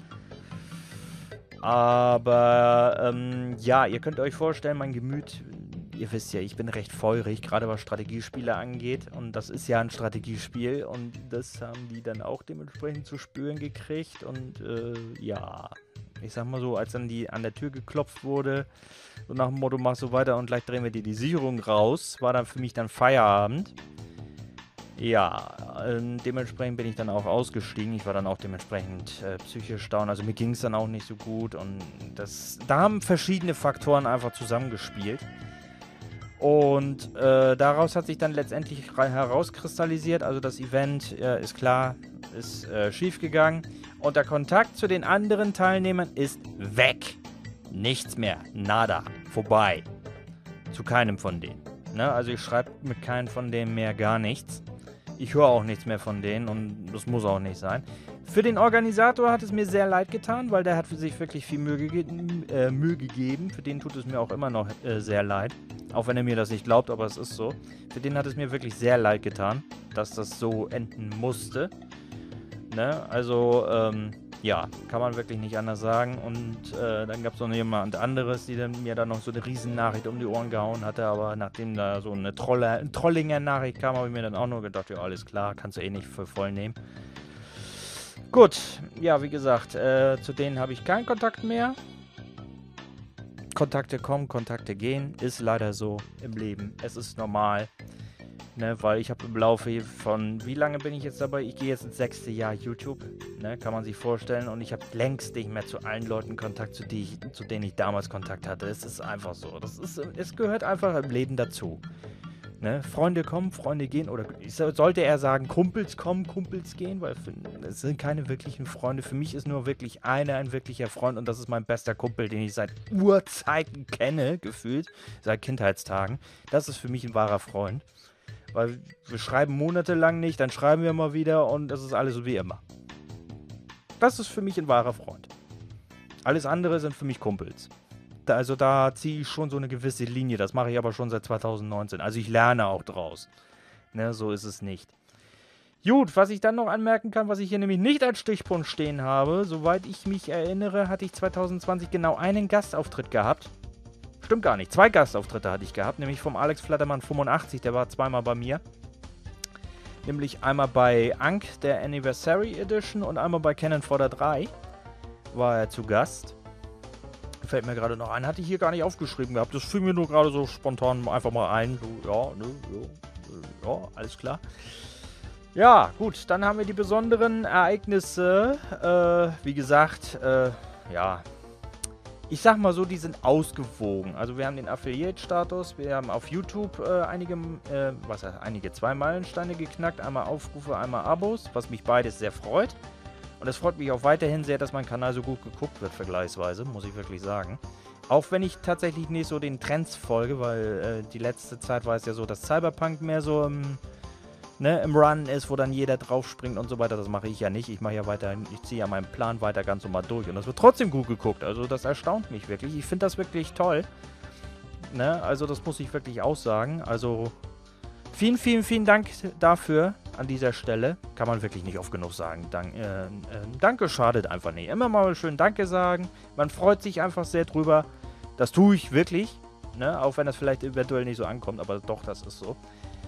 Aber ähm, ja, ihr könnt euch vorstellen, mein Gemüt, ihr wisst ja, ich bin recht feurig, gerade was Strategiespiele angeht. Und das ist ja ein Strategiespiel und das haben die dann auch dementsprechend zu spüren gekriegt. Und äh, ja, ich sag mal so, als dann die an der Tür geklopft wurde, so nach dem Motto, mach so weiter und gleich drehen wir dir die Sicherung raus, war dann für mich dann Feierabend. Ja, äh, dementsprechend bin ich dann auch ausgestiegen. Ich war dann auch dementsprechend äh, psychisch down. Also mir ging es dann auch nicht so gut. Und das, da haben verschiedene Faktoren einfach zusammengespielt. Und äh, daraus hat sich dann letztendlich herauskristallisiert. Also das Event äh, ist klar, ist äh, schief gegangen. Und der Kontakt zu den anderen Teilnehmern ist weg. Nichts mehr. Nada. Vorbei. Zu keinem von denen. Ne? Also ich schreibe mit keinem von denen mehr gar nichts. Ich höre auch nichts mehr von denen und das muss auch nicht sein. Für den Organisator hat es mir sehr leid getan, weil der hat für sich wirklich viel Mühe, ge äh, Mühe gegeben. Für den tut es mir auch immer noch äh, sehr leid. Auch wenn er mir das nicht glaubt, aber es ist so. Für den hat es mir wirklich sehr leid getan, dass das so enden musste. Ne? Also, ähm, ja, kann man wirklich nicht anders sagen. Und äh, dann gab es noch jemand anderes, die dann mir dann noch so eine Riesennachricht um die Ohren gehauen hatte. Aber nachdem da so eine Trolle, Trollinger-Nachricht kam, habe ich mir dann auch nur gedacht, ja, alles klar, kannst du eh nicht für voll nehmen. Gut, ja, wie gesagt, äh, zu denen habe ich keinen Kontakt mehr. Kontakte kommen, Kontakte gehen, ist leider so im Leben. Es ist normal, ne, weil ich habe im Laufe von, wie lange bin ich jetzt dabei? Ich gehe jetzt ins sechste Jahr YouTube, ne, kann man sich vorstellen. Und ich habe längst nicht mehr zu allen Leuten Kontakt, zu, die ich, zu denen ich damals Kontakt hatte. Es ist einfach so, das ist, es gehört einfach im Leben dazu. Ne? Freunde kommen, Freunde gehen, oder sollte er sagen, Kumpels kommen, Kumpels gehen, weil es sind keine wirklichen Freunde. Für mich ist nur wirklich einer ein wirklicher Freund und das ist mein bester Kumpel, den ich seit Urzeiten kenne, gefühlt, seit Kindheitstagen. Das ist für mich ein wahrer Freund, weil wir schreiben monatelang nicht, dann schreiben wir mal wieder und das ist alles so wie immer. Das ist für mich ein wahrer Freund. Alles andere sind für mich Kumpels. Also da ziehe ich schon so eine gewisse Linie. Das mache ich aber schon seit zweitausendneunzehn. Also ich lerne auch draus. Ne, so ist es nicht. Gut, was ich dann noch anmerken kann, was ich hier nämlich nicht als Stichpunkt stehen habe. Soweit ich mich erinnere, hatte ich zweitausendzwanzig genau einen Gastauftritt gehabt. Stimmt gar nicht. Zwei Gastauftritte hatte ich gehabt. Nämlich vom Alex Flattermann fünfundachtzig. Der war zweimal bei mir. Nämlich einmal bei Ank, der Anniversary Edition. Und einmal bei Cannon Fodder drei war er zu Gast. Fällt mir gerade noch ein, hatte ich hier gar nicht aufgeschrieben gehabt. Das fiel mir nur gerade so spontan einfach mal ein. So, ja, ne, ja, ja, alles klar. Ja, gut, dann haben wir die besonderen Ereignisse. Äh, wie gesagt, äh, ja, ich sag mal so, die sind ausgewogen. Also wir haben den Affiliate-Status, wir haben auf YouTube äh, einige, äh, was heißt, einige zwei Meilensteine geknackt. Einmal Aufrufe, einmal Abos, was mich beides sehr freut. Und es freut mich auch weiterhin sehr, dass mein Kanal so gut geguckt wird, vergleichsweise, muss ich wirklich sagen. Auch wenn ich tatsächlich nicht so den Trends folge, weil äh, die letzte Zeit war es ja so, dass Cyberpunk mehr so im, ne, im Run ist, wo dann jeder draufspringt und so weiter. Das mache ich ja nicht. Ich mache ja weiter, ich ziehe ja meinen Plan weiter ganz normal durch. Und das wird trotzdem gut geguckt. Also das erstaunt mich wirklich. Ich finde das wirklich toll. Ne? Also das muss ich wirklich aussagen. Also vielen, vielen, vielen Dank dafür. An dieser Stelle kann man wirklich nicht oft genug sagen. Dank, äh, äh, danke schadet einfach nicht. Immer mal schön Danke sagen. Man freut sich einfach sehr drüber. Das tue ich wirklich. Ne? Auch wenn das vielleicht eventuell nicht so ankommt. Aber doch, das ist so.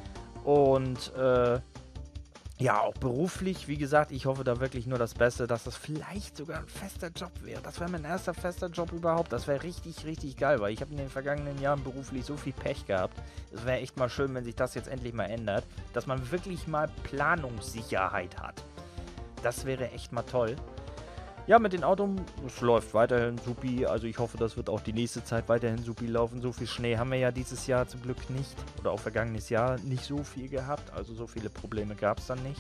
Und äh, ja, auch beruflich, wie gesagt, ich hoffe da wirklich nur das Beste, dass das vielleicht sogar ein fester Job wäre. Das wäre mein erster fester Job überhaupt. Das wäre richtig, richtig geil, weil ich habe in den vergangenen Jahren beruflich so viel Pech gehabt. Es wäre echt mal schön, wenn sich das jetzt endlich mal ändert, dass man wirklich mal Planungssicherheit hat. Das wäre echt mal toll. Ja, mit den Autos, es läuft weiterhin supi. Also ich hoffe, das wird auch die nächste Zeit weiterhin supi laufen. So viel Schnee haben wir ja dieses Jahr zum Glück nicht. Oder auch vergangenes Jahr nicht so viel gehabt. Also so viele Probleme gab es dann nicht.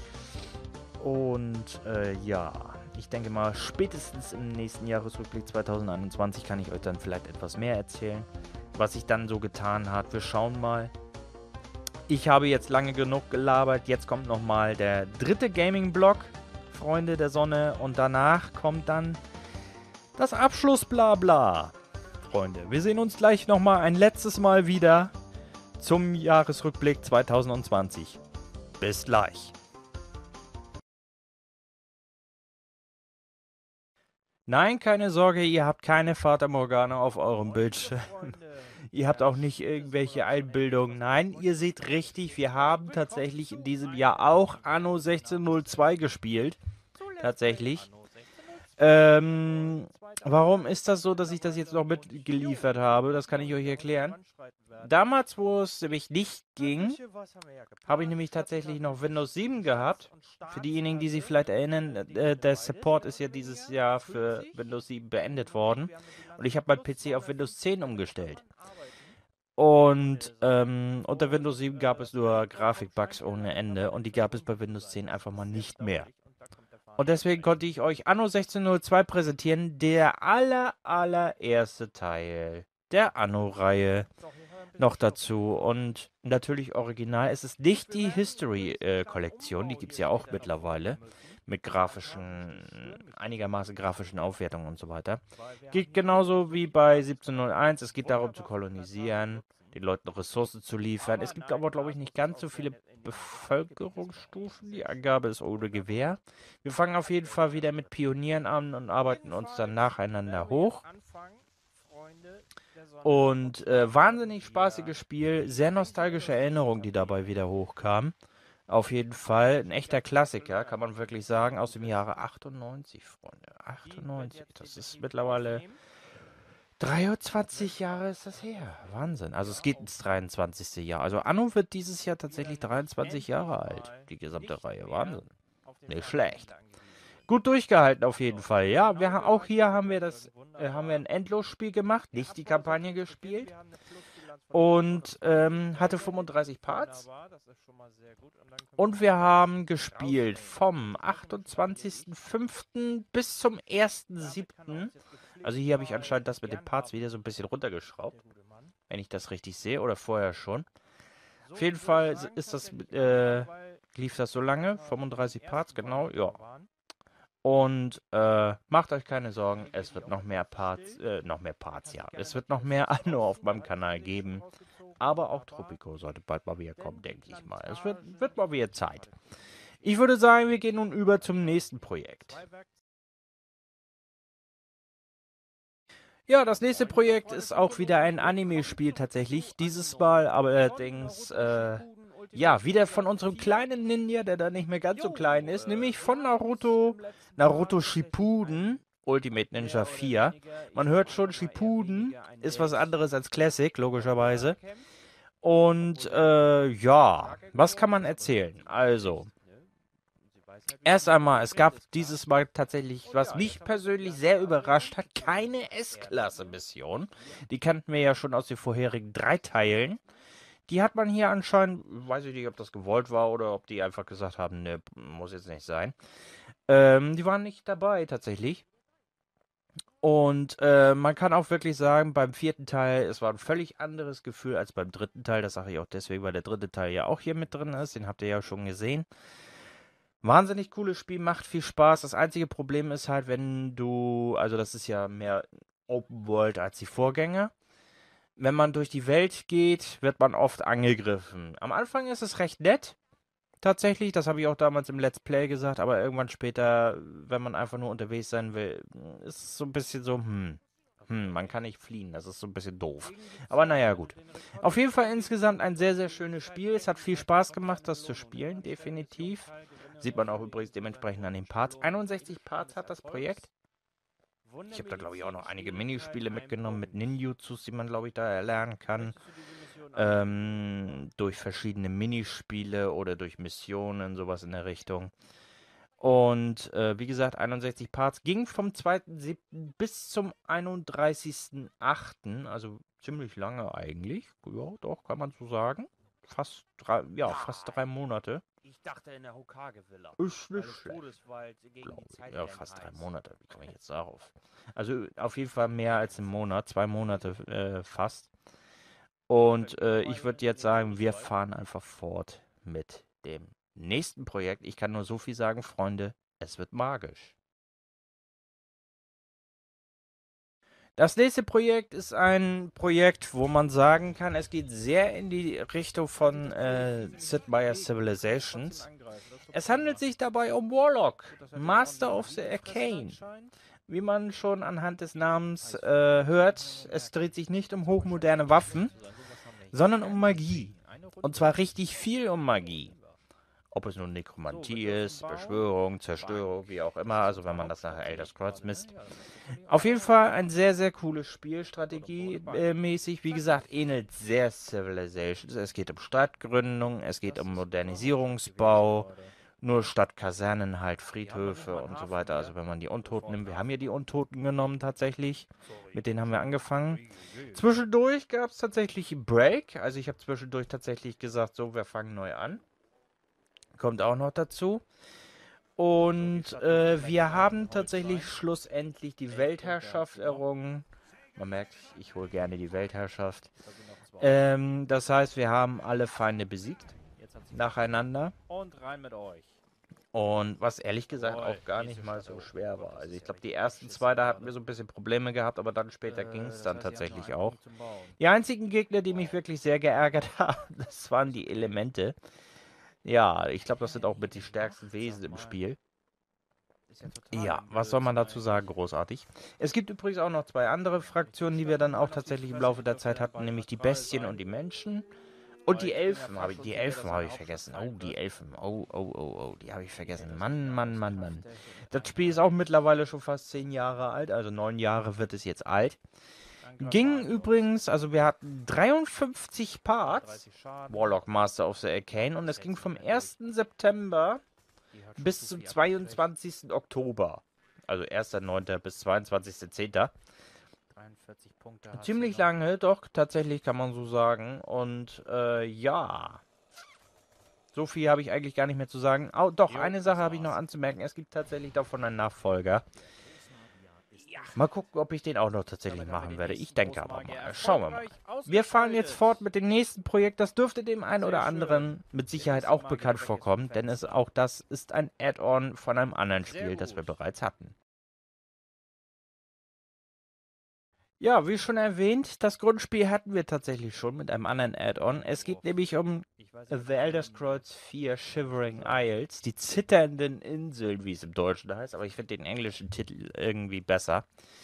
Und äh, ja, ich denke mal, spätestens im nächsten Jahresrückblick zweitausendeinundzwanzig kann ich euch dann vielleicht etwas mehr erzählen, was sich dann so getan hat. Wir schauen mal. Ich habe jetzt lange genug gelabert. Jetzt kommt nochmal der dritte Gaming-Blog. Freunde der Sonne, und danach kommt dann das Abschluss-Blabla. Freunde, wir sehen uns gleich nochmal ein letztes Mal wieder zum Jahresrückblick zweitausendzwanzig. Bis gleich. Nein, keine Sorge, ihr habt keine Fata Morgana auf eurem Bildschirm. Ihr habt auch nicht irgendwelche Einbildungen. Nein, ihr seht richtig, wir haben tatsächlich in diesem Jahr auch Anno sechzehnhundertzei gespielt. Tatsächlich. Ähm, warum ist das so, dass ich das jetzt noch mitgeliefert habe? Das kann ich euch erklären. Damals, wo es nämlich nicht ging, habe ich nämlich tatsächlich noch Windows sieben gehabt. Für diejenigen, die sich vielleicht erinnern, äh, der Support ist ja dieses Jahr für Windows sieben beendet worden. Und ich habe mein P C auf Windows zehn umgestellt. Und ähm, unter Windows sieben gab es nur Grafikbugs ohne Ende und die gab es bei Windows zehn einfach mal nicht mehr. Und deswegen konnte ich euch Anno sechzehn null zwei präsentieren, der aller, allererste Teil der Anno-Reihe noch dazu. Und natürlich original. Es ist nicht die History-Kollektion, die gibt es ja auch mittlerweile. Mit grafischen, einigermaßen grafischen Aufwertungen und so weiter. Geht genauso wie bei siebzehn null eins. Es geht darum zu kolonisieren, den Leuten Ressourcen zu liefern. Es gibt aber, glaube ich, nicht ganz so viele Bevölkerungsstufen. Die Angabe ist ohne Gewähr. Wir fangen auf jeden Fall wieder mit Pionieren an und arbeiten uns dann nacheinander hoch. Und äh, wahnsinnig spaßiges Spiel, sehr nostalgische Erinnerungen, die dabei wieder hochkamen. Auf jeden Fall ein echter Klassiker, kann man wirklich sagen, aus dem Jahre achtundneunzig, Freunde. achtundneunzig, das ist mittlerweile dreiundzwanzig Jahre ist das her. Wahnsinn. Also es geht ins dreiundzwanzigste Jahr. Also Anno wird dieses Jahr tatsächlich dreiundzwanzig Jahre alt. Die gesamte Reihe. Wahnsinn. Nicht schlecht. Gut durchgehalten auf jeden Fall. Ja, wir haben auch hier haben wir das, äh, haben wir ein Endlosspiel gemacht, nicht die Kampagne gespielt. Und ähm, hatte fünfunddreißig Parts. Und wir haben gespielt vom achtundzwanzigsten fünften bis zum ersten siebten Also hier habe ich anscheinend das mit den Parts wieder so ein bisschen runtergeschraubt. Wenn ich das richtig sehe, oder vorher schon. Auf jeden Fall ist das, äh, lief das so lange. fünfunddreißig Parts, genau, ja. Und äh, macht euch keine Sorgen, es wird noch mehr Parts, äh, noch mehr Parts, ja. Es wird noch mehr Anno auf meinem Kanal geben. Aber auch Tropico sollte bald mal wieder kommen, denke ich mal. Es wird, wird mal wieder Zeit. Ich würde sagen, wir gehen nun über zum nächsten Projekt. Ja, das nächste Projekt ist auch wieder ein Anime-Spiel tatsächlich. Dieses Mal allerdings, äh, ja, wieder von unserem kleinen Ninja, der da nicht mehr ganz so klein ist, nämlich von Naruto, Naruto Shippuden, Ultimate Ninja vier. Man hört schon, Shippuden ist was anderes als Classic, logischerweise. Und, äh, ja, was kann man erzählen? Also, erst einmal, es gab dieses Mal tatsächlich, was mich persönlich sehr überrascht hat, keine S-Klasse-Mission. Die kannten wir ja schon aus den vorherigen drei Teilen. Die hat man hier anscheinend, weiß ich nicht, ob das gewollt war oder ob die einfach gesagt haben, ne, muss jetzt nicht sein. Ähm, die waren nicht dabei tatsächlich. Und äh, man kann auch wirklich sagen, beim vierten Teil, es war ein völlig anderes Gefühl als beim dritten Teil. Das sage ich auch deswegen, weil der dritte Teil ja auch hier mit drin ist. Den habt ihr ja schon gesehen. Wahnsinnig cooles Spiel, macht viel Spaß. Das einzige Problem ist halt, wenn du, also das ist ja mehr Open World als die Vorgänger. Wenn man durch die Welt geht, wird man oft angegriffen. Am Anfang ist es recht nett. Tatsächlich, das habe ich auch damals im Let's Play gesagt, aber irgendwann später, wenn man einfach nur unterwegs sein will, ist es so ein bisschen so, hm, hm, man kann nicht fliehen, das ist so ein bisschen doof. Aber naja, gut. Auf jeden Fall insgesamt ein sehr, sehr schönes Spiel. Es hat viel Spaß gemacht, das zu spielen, definitiv. Sieht man auch übrigens dementsprechend an den Parts. einundsechzig Parts hat das Projekt. Ich habe da, glaube ich, auch noch einige Minispiele mitgenommen mit Ninjutsus, die man, glaube ich, da erlernen kann. Ähm, durch verschiedene Minispiele oder durch Missionen, sowas in der Richtung. Und äh, wie gesagt, einundsechzig Parts ging vom zweiten siebten bis zum einunddreißigsten achten Also ziemlich lange eigentlich. Ja, doch, kann man so sagen. Fast drei, ja, fast drei Monate. Ich dachte in der Hokage-Villa. Ist nicht schlecht. Ja, fast drei Monate. Wie komme ich jetzt darauf? Also auf jeden Fall mehr als einen Monat. Zwei Monate äh, fast. Und äh, ich würde jetzt sagen, wir fahren einfach fort mit dem nächsten Projekt. Ich kann nur so viel sagen, Freunde, es wird magisch. Das nächste Projekt ist ein Projekt, wo man sagen kann, es geht sehr in die Richtung von äh, Sid Meier's Civilizations. Es handelt sich dabei um Warlock, Master of the Arcane. Wie man schon anhand des Namens äh, hört, es dreht sich nicht um hochmoderne Waffen, sondern um Magie. Und zwar richtig viel um Magie. Ob es nun Nekromantie ist, Beschwörung, Zerstörung, wie auch immer, also wenn man das nachher Elder Scrolls misst. Auf jeden Fall ein sehr, sehr cooles Spiel, strategiemäßig. Wie gesagt, ähnelt sehr Civilizations. Es geht um Stadtgründung, es geht um Modernisierungsbau, Nur statt Kasernen halt Friedhöfe und so weiter. Also wenn man die Untoten nimmt, wir haben ja die Untoten genommen tatsächlich. Mit denen haben wir angefangen. Zwischendurch gab es tatsächlich einen Break. Also ich habe zwischendurch tatsächlich gesagt, so, wir fangen neu an. Kommt auch noch dazu. Und äh, wir haben tatsächlich schlussendlich die Weltherrschaft errungen. Man merkt, ich hole gerne die Weltherrschaft. Ähm, das heißt, wir haben alle Feinde besiegt. Nacheinander. Und rein mit euch. Und was ehrlich gesagt auch gar nicht mal so schwer war. Also ich glaube, die ersten zwei, da hatten wir so ein bisschen Probleme gehabt, aber dann später ging es dann tatsächlich auch. Die einzigen Gegner, die mich wirklich sehr geärgert haben, das waren die Elemente. Ja, ich glaube, das sind auch mit die stärksten Wesen im Spiel. Ja, was soll man dazu sagen? Großartig. Es gibt übrigens auch noch zwei andere Fraktionen, die wir dann auch tatsächlich im Laufe der Zeit hatten, nämlich die Bestien und die Menschen. Und die Elfen habe ich, die Elfen habe ich vergessen. Oh, die Elfen. Oh, oh, oh, oh, die habe ich vergessen. Mann, Mann, Mann, Mann. Das Spiel ist auch mittlerweile schon fast zehn Jahre alt, also neun Jahre wird es jetzt alt. Ging übrigens, also wir hatten dreiundfünfzig Parts, Warlock Master of the Arcane, und es ging vom ersten September bis zum zweiundzwanzigsten Oktober. Also erster neunter bis zweiundzwanzigster zehnter Ziemlich lange, doch, tatsächlich kann man so sagen. Und äh, ja, so viel habe ich eigentlich gar nicht mehr zu sagen. Oh, doch, eine Sache habe ich noch anzumerken. Es gibt tatsächlich davon einen Nachfolger. Mal gucken, ob ich den auch noch tatsächlich machen werde. Ich denke aber mal. Schauen wir mal. Wir fahren jetzt fort mit dem nächsten Projekt. Das dürfte dem einen oder anderen mit Sicherheit auch bekannt vorkommen, denn es, auch das ist ein Add-on von einem anderen Spiel, das wir bereits hatten. Ja, wie schon erwähnt, das Grundspiel hatten wir tatsächlich schon mit einem anderen Add-on. Es geht nämlich um The Elder Scrolls vier Shivering Isles, die zitternden Inseln, wie es im Deutschen heißt, aber ich finde den englischen Titel irgendwie besser.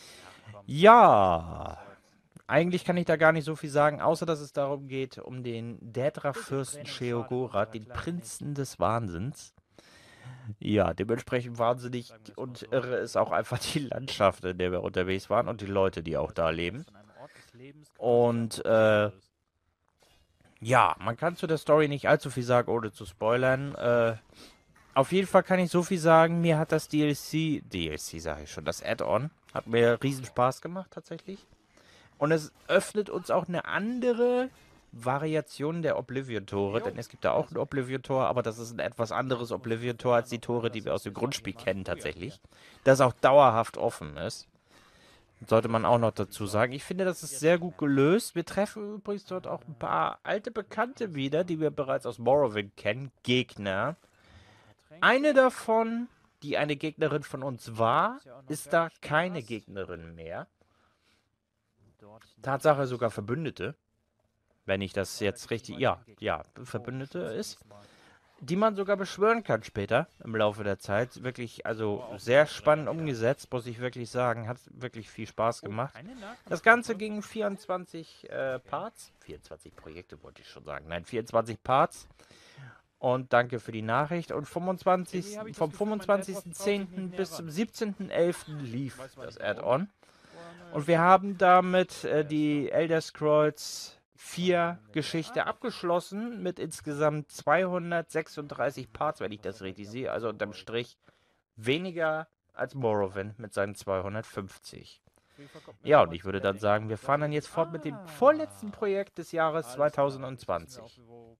Ja, eigentlich kann ich da gar nicht so viel sagen, außer dass es darum geht, um den Daedra-Fürsten Sheogorath, den Prinzen des Wahnsinns. Ja, dementsprechend wahnsinnig und irre ist auch einfach die Landschaft, in der wir unterwegs waren und die Leute, die auch da leben. Und äh, ja, man kann zu der Story nicht allzu viel sagen, ohne zu spoilern. Äh, auf jeden Fall kann ich so viel sagen, mir hat das D L C, D L C sage ich schon, das Add-on, hat mir riesen Spaß gemacht tatsächlich. Und es öffnet uns auch eine andere Variation der Oblivion-Tore, denn es gibt da auch ein Oblivion-Tor, aber das ist ein etwas anderes Oblivion-Tor als die Tore, die wir aus dem Grundspiel kennen tatsächlich. Das auch dauerhaft offen ist. Sollte man auch noch dazu sagen. Ich finde, das ist sehr gut gelöst. Wir treffen übrigens dort auch ein paar alte Bekannte wieder, die wir bereits aus Morrowind kennen. Gegner. Eine davon, die eine Gegnerin von uns war, ist da keine Gegnerin mehr. Tatsache sogar Verbündete. Wenn ich das jetzt richtig, ja, ja, Verbündete ist, die man sogar beschwören kann später im Laufe der Zeit. Wirklich, also sehr spannend umgesetzt, muss ich wirklich sagen. Hat wirklich viel Spaß gemacht. Das Ganze ging vierundzwanzig äh, Parts, vierundzwanzig Projekte wollte ich schon sagen, nein, vierundzwanzig Parts. Und danke für die Nachricht. Und fünfundzwanzigsten vom fünfundzwanzigsten zehnten bis zum siebzehnten elften lief das Add-on. Und wir haben damit äh, die Elder Scrolls vier Geschichte abgeschlossen mit insgesamt zweihundertsechsunddreißig Parts, wenn ich das richtig sehe. Also unterm Strich weniger als Morrowind mit seinen zweihundertfünfzig. Ja, und ich würde dann sagen, wir fahren dann jetzt fort mit dem vorletzten Projekt des Jahres zweitausendzwanzig.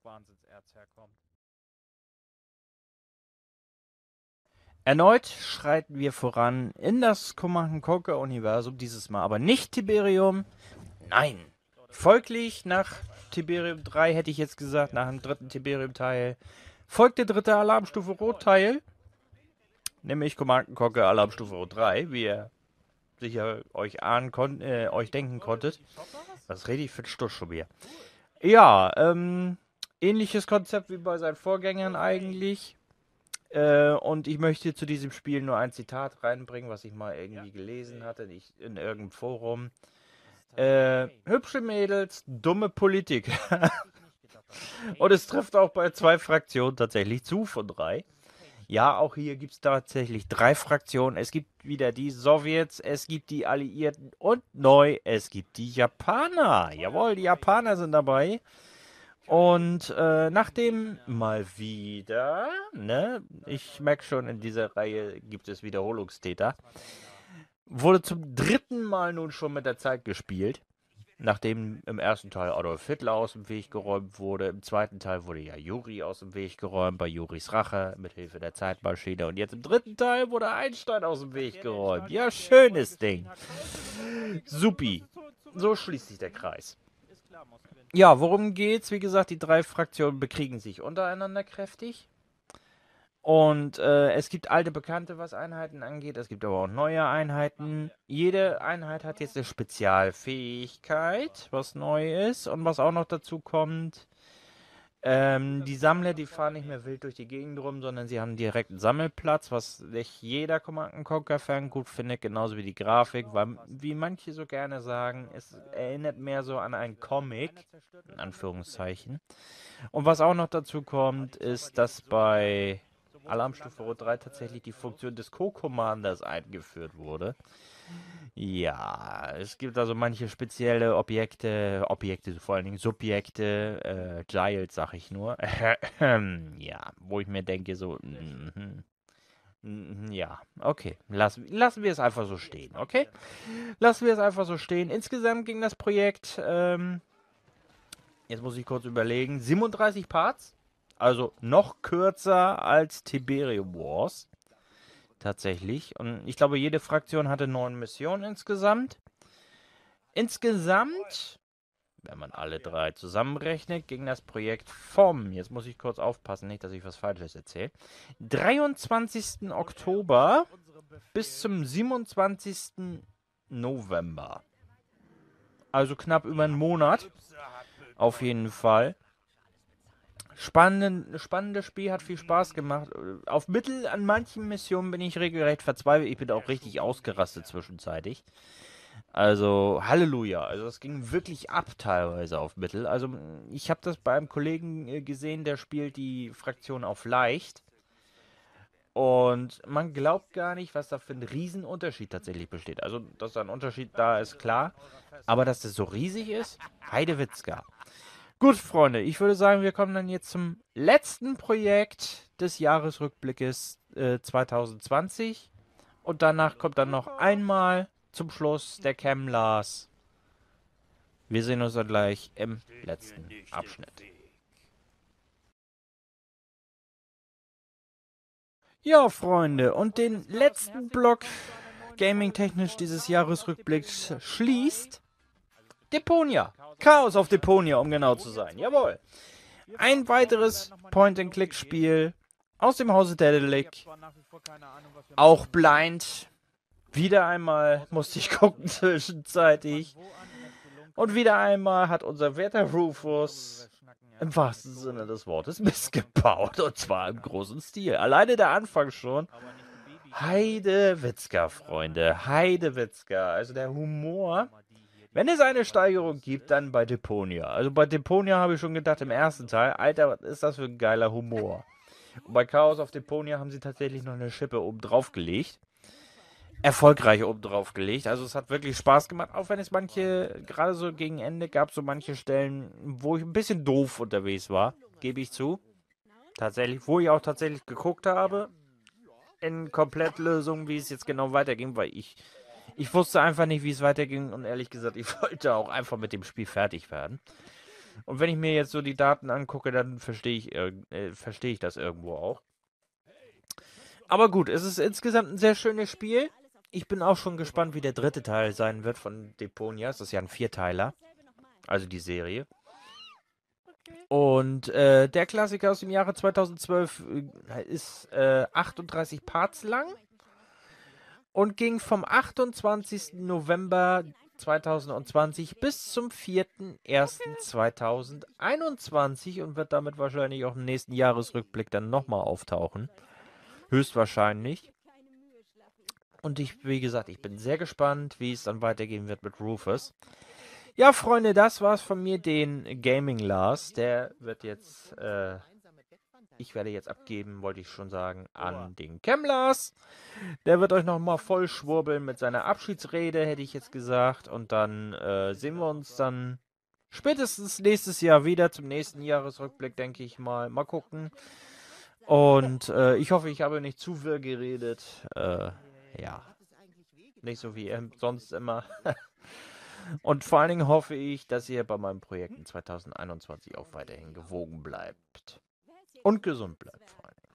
Erneut schreiten wir voran in das Command and Conquer Universum, dieses Mal aber nicht Tiberium, nein. Folglich nach Tiberium drei hätte ich jetzt gesagt, nach dem dritten Tiberium-Teil, folgt der dritte Alarmstufe Rot-Teil, nämlich Command and Conquer Alarmstufe Rot drei, wie ihr sicher euch ahnen konnt, äh, euch denken konntet. Was rede ich für ein Stuss schon wieder? Ja, ähm, ähnliches Konzept wie bei seinen Vorgängern eigentlich. Äh, und ich möchte zu diesem Spiel nur ein Zitat reinbringen, was ich mal irgendwie gelesen hatte, nicht in irgendeinem Forum. Äh, hübsche Mädels, dumme Politiker. Und es trifft auch bei zwei Fraktionen tatsächlich zu von drei. Ja, auch hier gibt es tatsächlich drei Fraktionen. Es gibt wieder die Sowjets, es gibt die Alliierten und neu, es gibt die Japaner. Jawohl, die Japaner sind dabei. Und äh, nachdem mal wieder, ne, ich merke schon, in dieser Reihe gibt es Wiederholungstäter, wurde zum dritten Mal nun schon mit der Zeit gespielt. Nachdem im ersten Teil Adolf Hitler aus dem Weg geräumt wurde, im zweiten Teil wurde ja Juri aus dem Weg geräumt, bei Juris Rache mit Hilfe der Zeitmaschine. Und jetzt im dritten Teil wurde Einstein aus dem Weg geräumt. Ja, schönes Ding. Supi. So schließt sich der Kreis. Ja, worum geht's? Wie gesagt, die drei Fraktionen bekriegen sich untereinander kräftig. Und äh, es gibt alte Bekannte, was Einheiten angeht. Es gibt aber auch neue Einheiten. Jede Einheit hat jetzt eine Spezialfähigkeit, was neu ist. Und was auch noch dazu kommt, ähm, die Sammler, die fahren nicht mehr wild durch die Gegend rum, sondern sie haben direkt einen Sammelplatz, was nicht jeder Command and Conquer-Fan gut findet, genauso wie die Grafik, weil, wie manche so gerne sagen, es erinnert mehr so an einen Comic, in Anführungszeichen. Und was auch noch dazu kommt, ist, dass bei Alarmstufe Rot drei tatsächlich die Funktion des Co-Commanders eingeführt wurde. Ja, es gibt also manche spezielle Objekte, Objekte, vor allen Dingen Subjekte, äh, Giles sag ich nur. Ja, wo ich mir denke, so, mm, mm, ja, okay, lass, lassen wir es einfach so stehen, okay? Lassen wir es einfach so stehen. Insgesamt ging das Projekt, ähm, jetzt muss ich kurz überlegen, siebenunddreißig Parts. Also noch kürzer als Tiberium Wars. Tatsächlich. Und ich glaube, jede Fraktion hatte neun Missionen insgesamt. Insgesamt, wenn man alle drei zusammenrechnet, ging das Projekt vom, jetzt muss ich kurz aufpassen, nicht, dass ich was Falsches erzähle, dreiundzwanzigsten Oktober bis zum siebenundzwanzigsten November. Also knapp über einen Monat. Auf jeden Fall. Spannend, spannendes Spiel, hat viel Spaß gemacht. Auf Mittel an manchen Missionen bin ich regelrecht verzweifelt. Ich bin auch richtig ausgerastet zwischenzeitlich. Also, Halleluja. Also, es ging wirklich ab teilweise auf Mittel. Also, ich habe das bei einem Kollegen äh, gesehen, der spielt die Fraktion auf leicht. Und man glaubt gar nicht, was da für ein Riesenunterschied tatsächlich besteht. Also, dass da ein Unterschied da ist, klar. Aber dass das so riesig ist, Heidewitzka. Gut, Freunde, ich würde sagen, wir kommen dann jetzt zum letzten Projekt des Jahresrückblickes äh, zwanzig zwanzig. Und danach kommt dann noch einmal zum Schluss der Chemlars. Wir sehen uns dann gleich im letzten Abschnitt. Ja, Freunde, und den letzten Block gaming-technisch dieses Jahresrückblicks schließt Deponia. Chaos auf Deponia, um genau zu sein. Jawohl. Ein weiteres Point-and-Click-Spiel aus dem Hause Daedalic. Auch blind. Wieder einmal musste ich gucken zwischenzeitlich. Und wieder einmal hat unser werter Rufus im wahrsten Sinne des Wortes missgebaut. Und zwar im großen Stil. Alleine der Anfang schon. Heidewitzka, Freunde. Heidewitzka. Also der Humor. Wenn es eine Steigerung gibt, dann bei Deponia. Also bei Deponia habe ich schon gedacht im ersten Teil, Alter, was ist das für ein geiler Humor. Und bei Chaos auf Deponia haben sie tatsächlich noch eine Schippe oben drauf gelegt. Erfolgreich oben drauf gelegt. Also es hat wirklich Spaß gemacht, auch wenn es manche, gerade so gegen Ende, gab so manche Stellen, wo ich ein bisschen doof unterwegs war, gebe ich zu. Tatsächlich, wo ich auch tatsächlich geguckt habe, in Komplettlösungen, wie es jetzt genau weiterging, weil ich... Ich wusste einfach nicht, wie es weiterging und ehrlich gesagt, ich wollte auch einfach mit dem Spiel fertig werden. Und wenn ich mir jetzt so die Daten angucke, dann verstehe ich, äh, verstehe ich das irgendwo auch. Aber gut, es ist insgesamt ein sehr schönes Spiel. Ich bin auch schon gespannt, wie der dritte Teil sein wird von Deponia. Das ist ja ein Vierteiler, also die Serie. Und äh, der Klassiker aus dem Jahre zweitausendzwölf äh, ist äh, achtunddreißig Parts lang. Und ging vom achtundzwanzigsten November zweitausendzwanzig bis zum vierten ersten zweitausendeinundzwanzig und wird damit wahrscheinlich auch im nächsten Jahresrückblick dann nochmal auftauchen. Höchstwahrscheinlich. Und ich, wie gesagt, ich bin sehr gespannt, wie es dann weitergehen wird mit Rufus. Ja, Freunde, das war's von mir, den Gaming Lars. Der wird jetzt, äh, ich werde jetzt abgeben, wollte ich schon sagen, an den Chemlars. Der wird euch nochmal voll schwurbeln mit seiner Abschiedsrede, hätte ich jetzt gesagt. Und dann äh, sehen wir uns dann spätestens nächstes Jahr wieder zum nächsten Jahresrückblick, denke ich mal. Mal gucken. Und äh, ich hoffe, ich habe nicht zu viel geredet. Äh, ja, nicht so wie sonst immer. Und vor allen Dingen hoffe ich, dass ihr bei meinen Projekten zwanzig einundzwanzig auch weiterhin gewogen bleibt. Und gesund bleibt vor allen Dingen.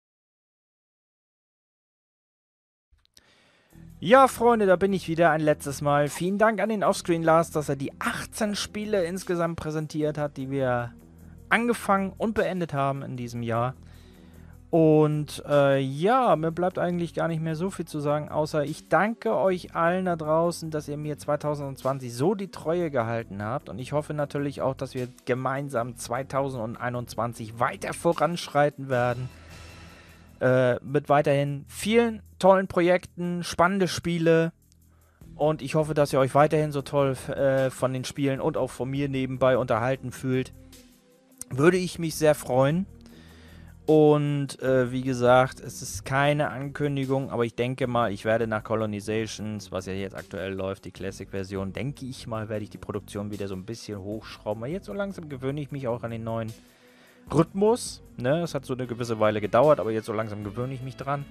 Ja, Freunde, da bin ich wieder ein letztes Mal. Vielen Dank an den Offscreen Lars, dass er die achtzehn Spiele insgesamt präsentiert hat, die wir angefangen und beendet haben in diesem Jahr. Und äh, ja, mir bleibt eigentlich gar nicht mehr so viel zu sagen, außer ich danke euch allen da draußen, dass ihr mir zwanzig zwanzig so die Treue gehalten habt. Und ich hoffe natürlich auch, dass wir gemeinsam zwanzig einundzwanzig weiter voranschreiten werden. Äh, mit weiterhin vielen tollen Projekten, spannende Spiele. Und ich hoffe, dass ihr euch weiterhin so toll äh, von den Spielen und auch von mir nebenbei unterhalten fühlt. Würde ich mich sehr freuen. Und äh, wie gesagt, es ist keine Ankündigung, aber ich denke mal, ich werde nach Colonizations, was ja jetzt aktuell läuft, die Classic-Version, denke ich mal, werde ich die Produktion wieder so ein bisschen hochschrauben. Weil jetzt so langsam gewöhne ich mich auch an den neuen Rhythmus. Ne? Es hat so eine gewisse Weile gedauert, aber jetzt so langsam gewöhne ich mich dran.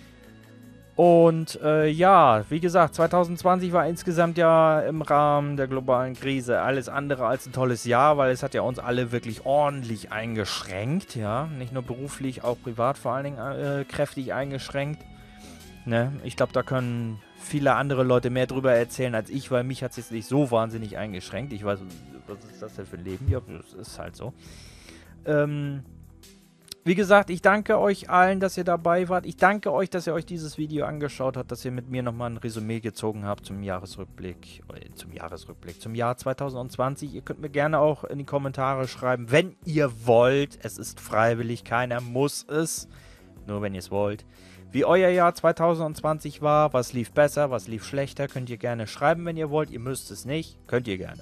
Und äh, ja, wie gesagt, zwanzig zwanzig war insgesamt ja im Rahmen der globalen Krise alles andere als ein tolles Jahr, weil es hat ja uns alle wirklich ordentlich eingeschränkt, ja. Nicht nur beruflich, auch privat vor allen Dingen äh, kräftig eingeschränkt. Ne? Ich glaube, da können viele andere Leute mehr drüber erzählen als ich, weil mich hat es jetzt nicht so wahnsinnig eingeschränkt. Ich weiß, was ist das denn für ein Leben? Ja, das ist halt so. Ähm... Wie gesagt, ich danke euch allen, dass ihr dabei wart. Ich danke euch, dass ihr euch dieses Video angeschaut habt, dass ihr mit mir nochmal ein Resümee gezogen habt zum Jahresrückblick, äh, zum Jahresrückblick, zum Jahr zwanzig zwanzig. Ihr könnt mir gerne auch in die Kommentare schreiben, wenn ihr wollt. Es ist freiwillig, keiner muss es. Nur wenn ihr es wollt. Wie euer Jahr zwanzig zwanzig war, was lief besser, was lief schlechter, könnt ihr gerne schreiben, wenn ihr wollt. Ihr müsst es nicht, könnt ihr gerne.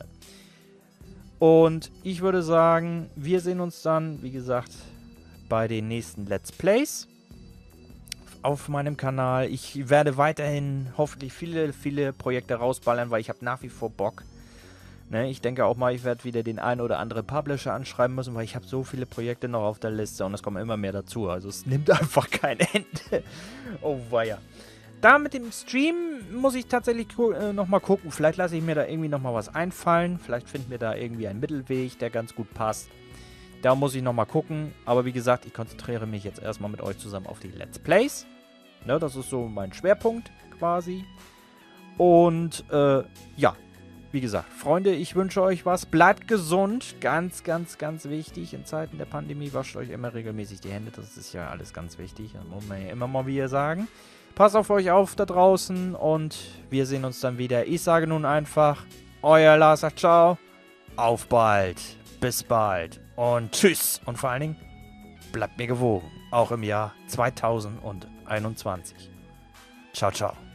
Und ich würde sagen, wir sehen uns dann, wie gesagt, bei den nächsten Let's Plays auf meinem Kanal. Ich werde weiterhin hoffentlich viele, viele Projekte rausballern, weil ich habe nach wie vor Bock. Ne, ich denke auch mal, ich werde wieder den einen oder anderen Publisher anschreiben müssen, weil ich habe so viele Projekte noch auf der Liste und es kommen immer mehr dazu. Also es nimmt einfach kein Ende. Oh weia. Da mit dem Stream muss ich tatsächlich äh, nochmal gucken. Vielleicht lasse ich mir da irgendwie nochmal was einfallen. Vielleicht finden wir da irgendwie einen Mittelweg, der ganz gut passt. Da muss ich nochmal gucken. Aber wie gesagt, ich konzentriere mich jetzt erstmal mit euch zusammen auf die Let's Plays. Ne, das ist so mein Schwerpunkt quasi. Und äh, ja, wie gesagt, Freunde, ich wünsche euch was. Bleibt gesund. Ganz, ganz, ganz wichtig. In Zeiten der Pandemie wascht euch immer regelmäßig die Hände. Das ist ja alles ganz wichtig. Das muss man ja immer mal wieder sagen. Passt auf euch auf da draußen und wir sehen uns dann wieder. Ich sage nun einfach, euer Lars sagt ciao. Auf bald. Bis bald. Und tschüss. Und vor allen Dingen, bleibt mir gewogen. Auch im Jahr zwanzig einundzwanzig. Ciao, ciao.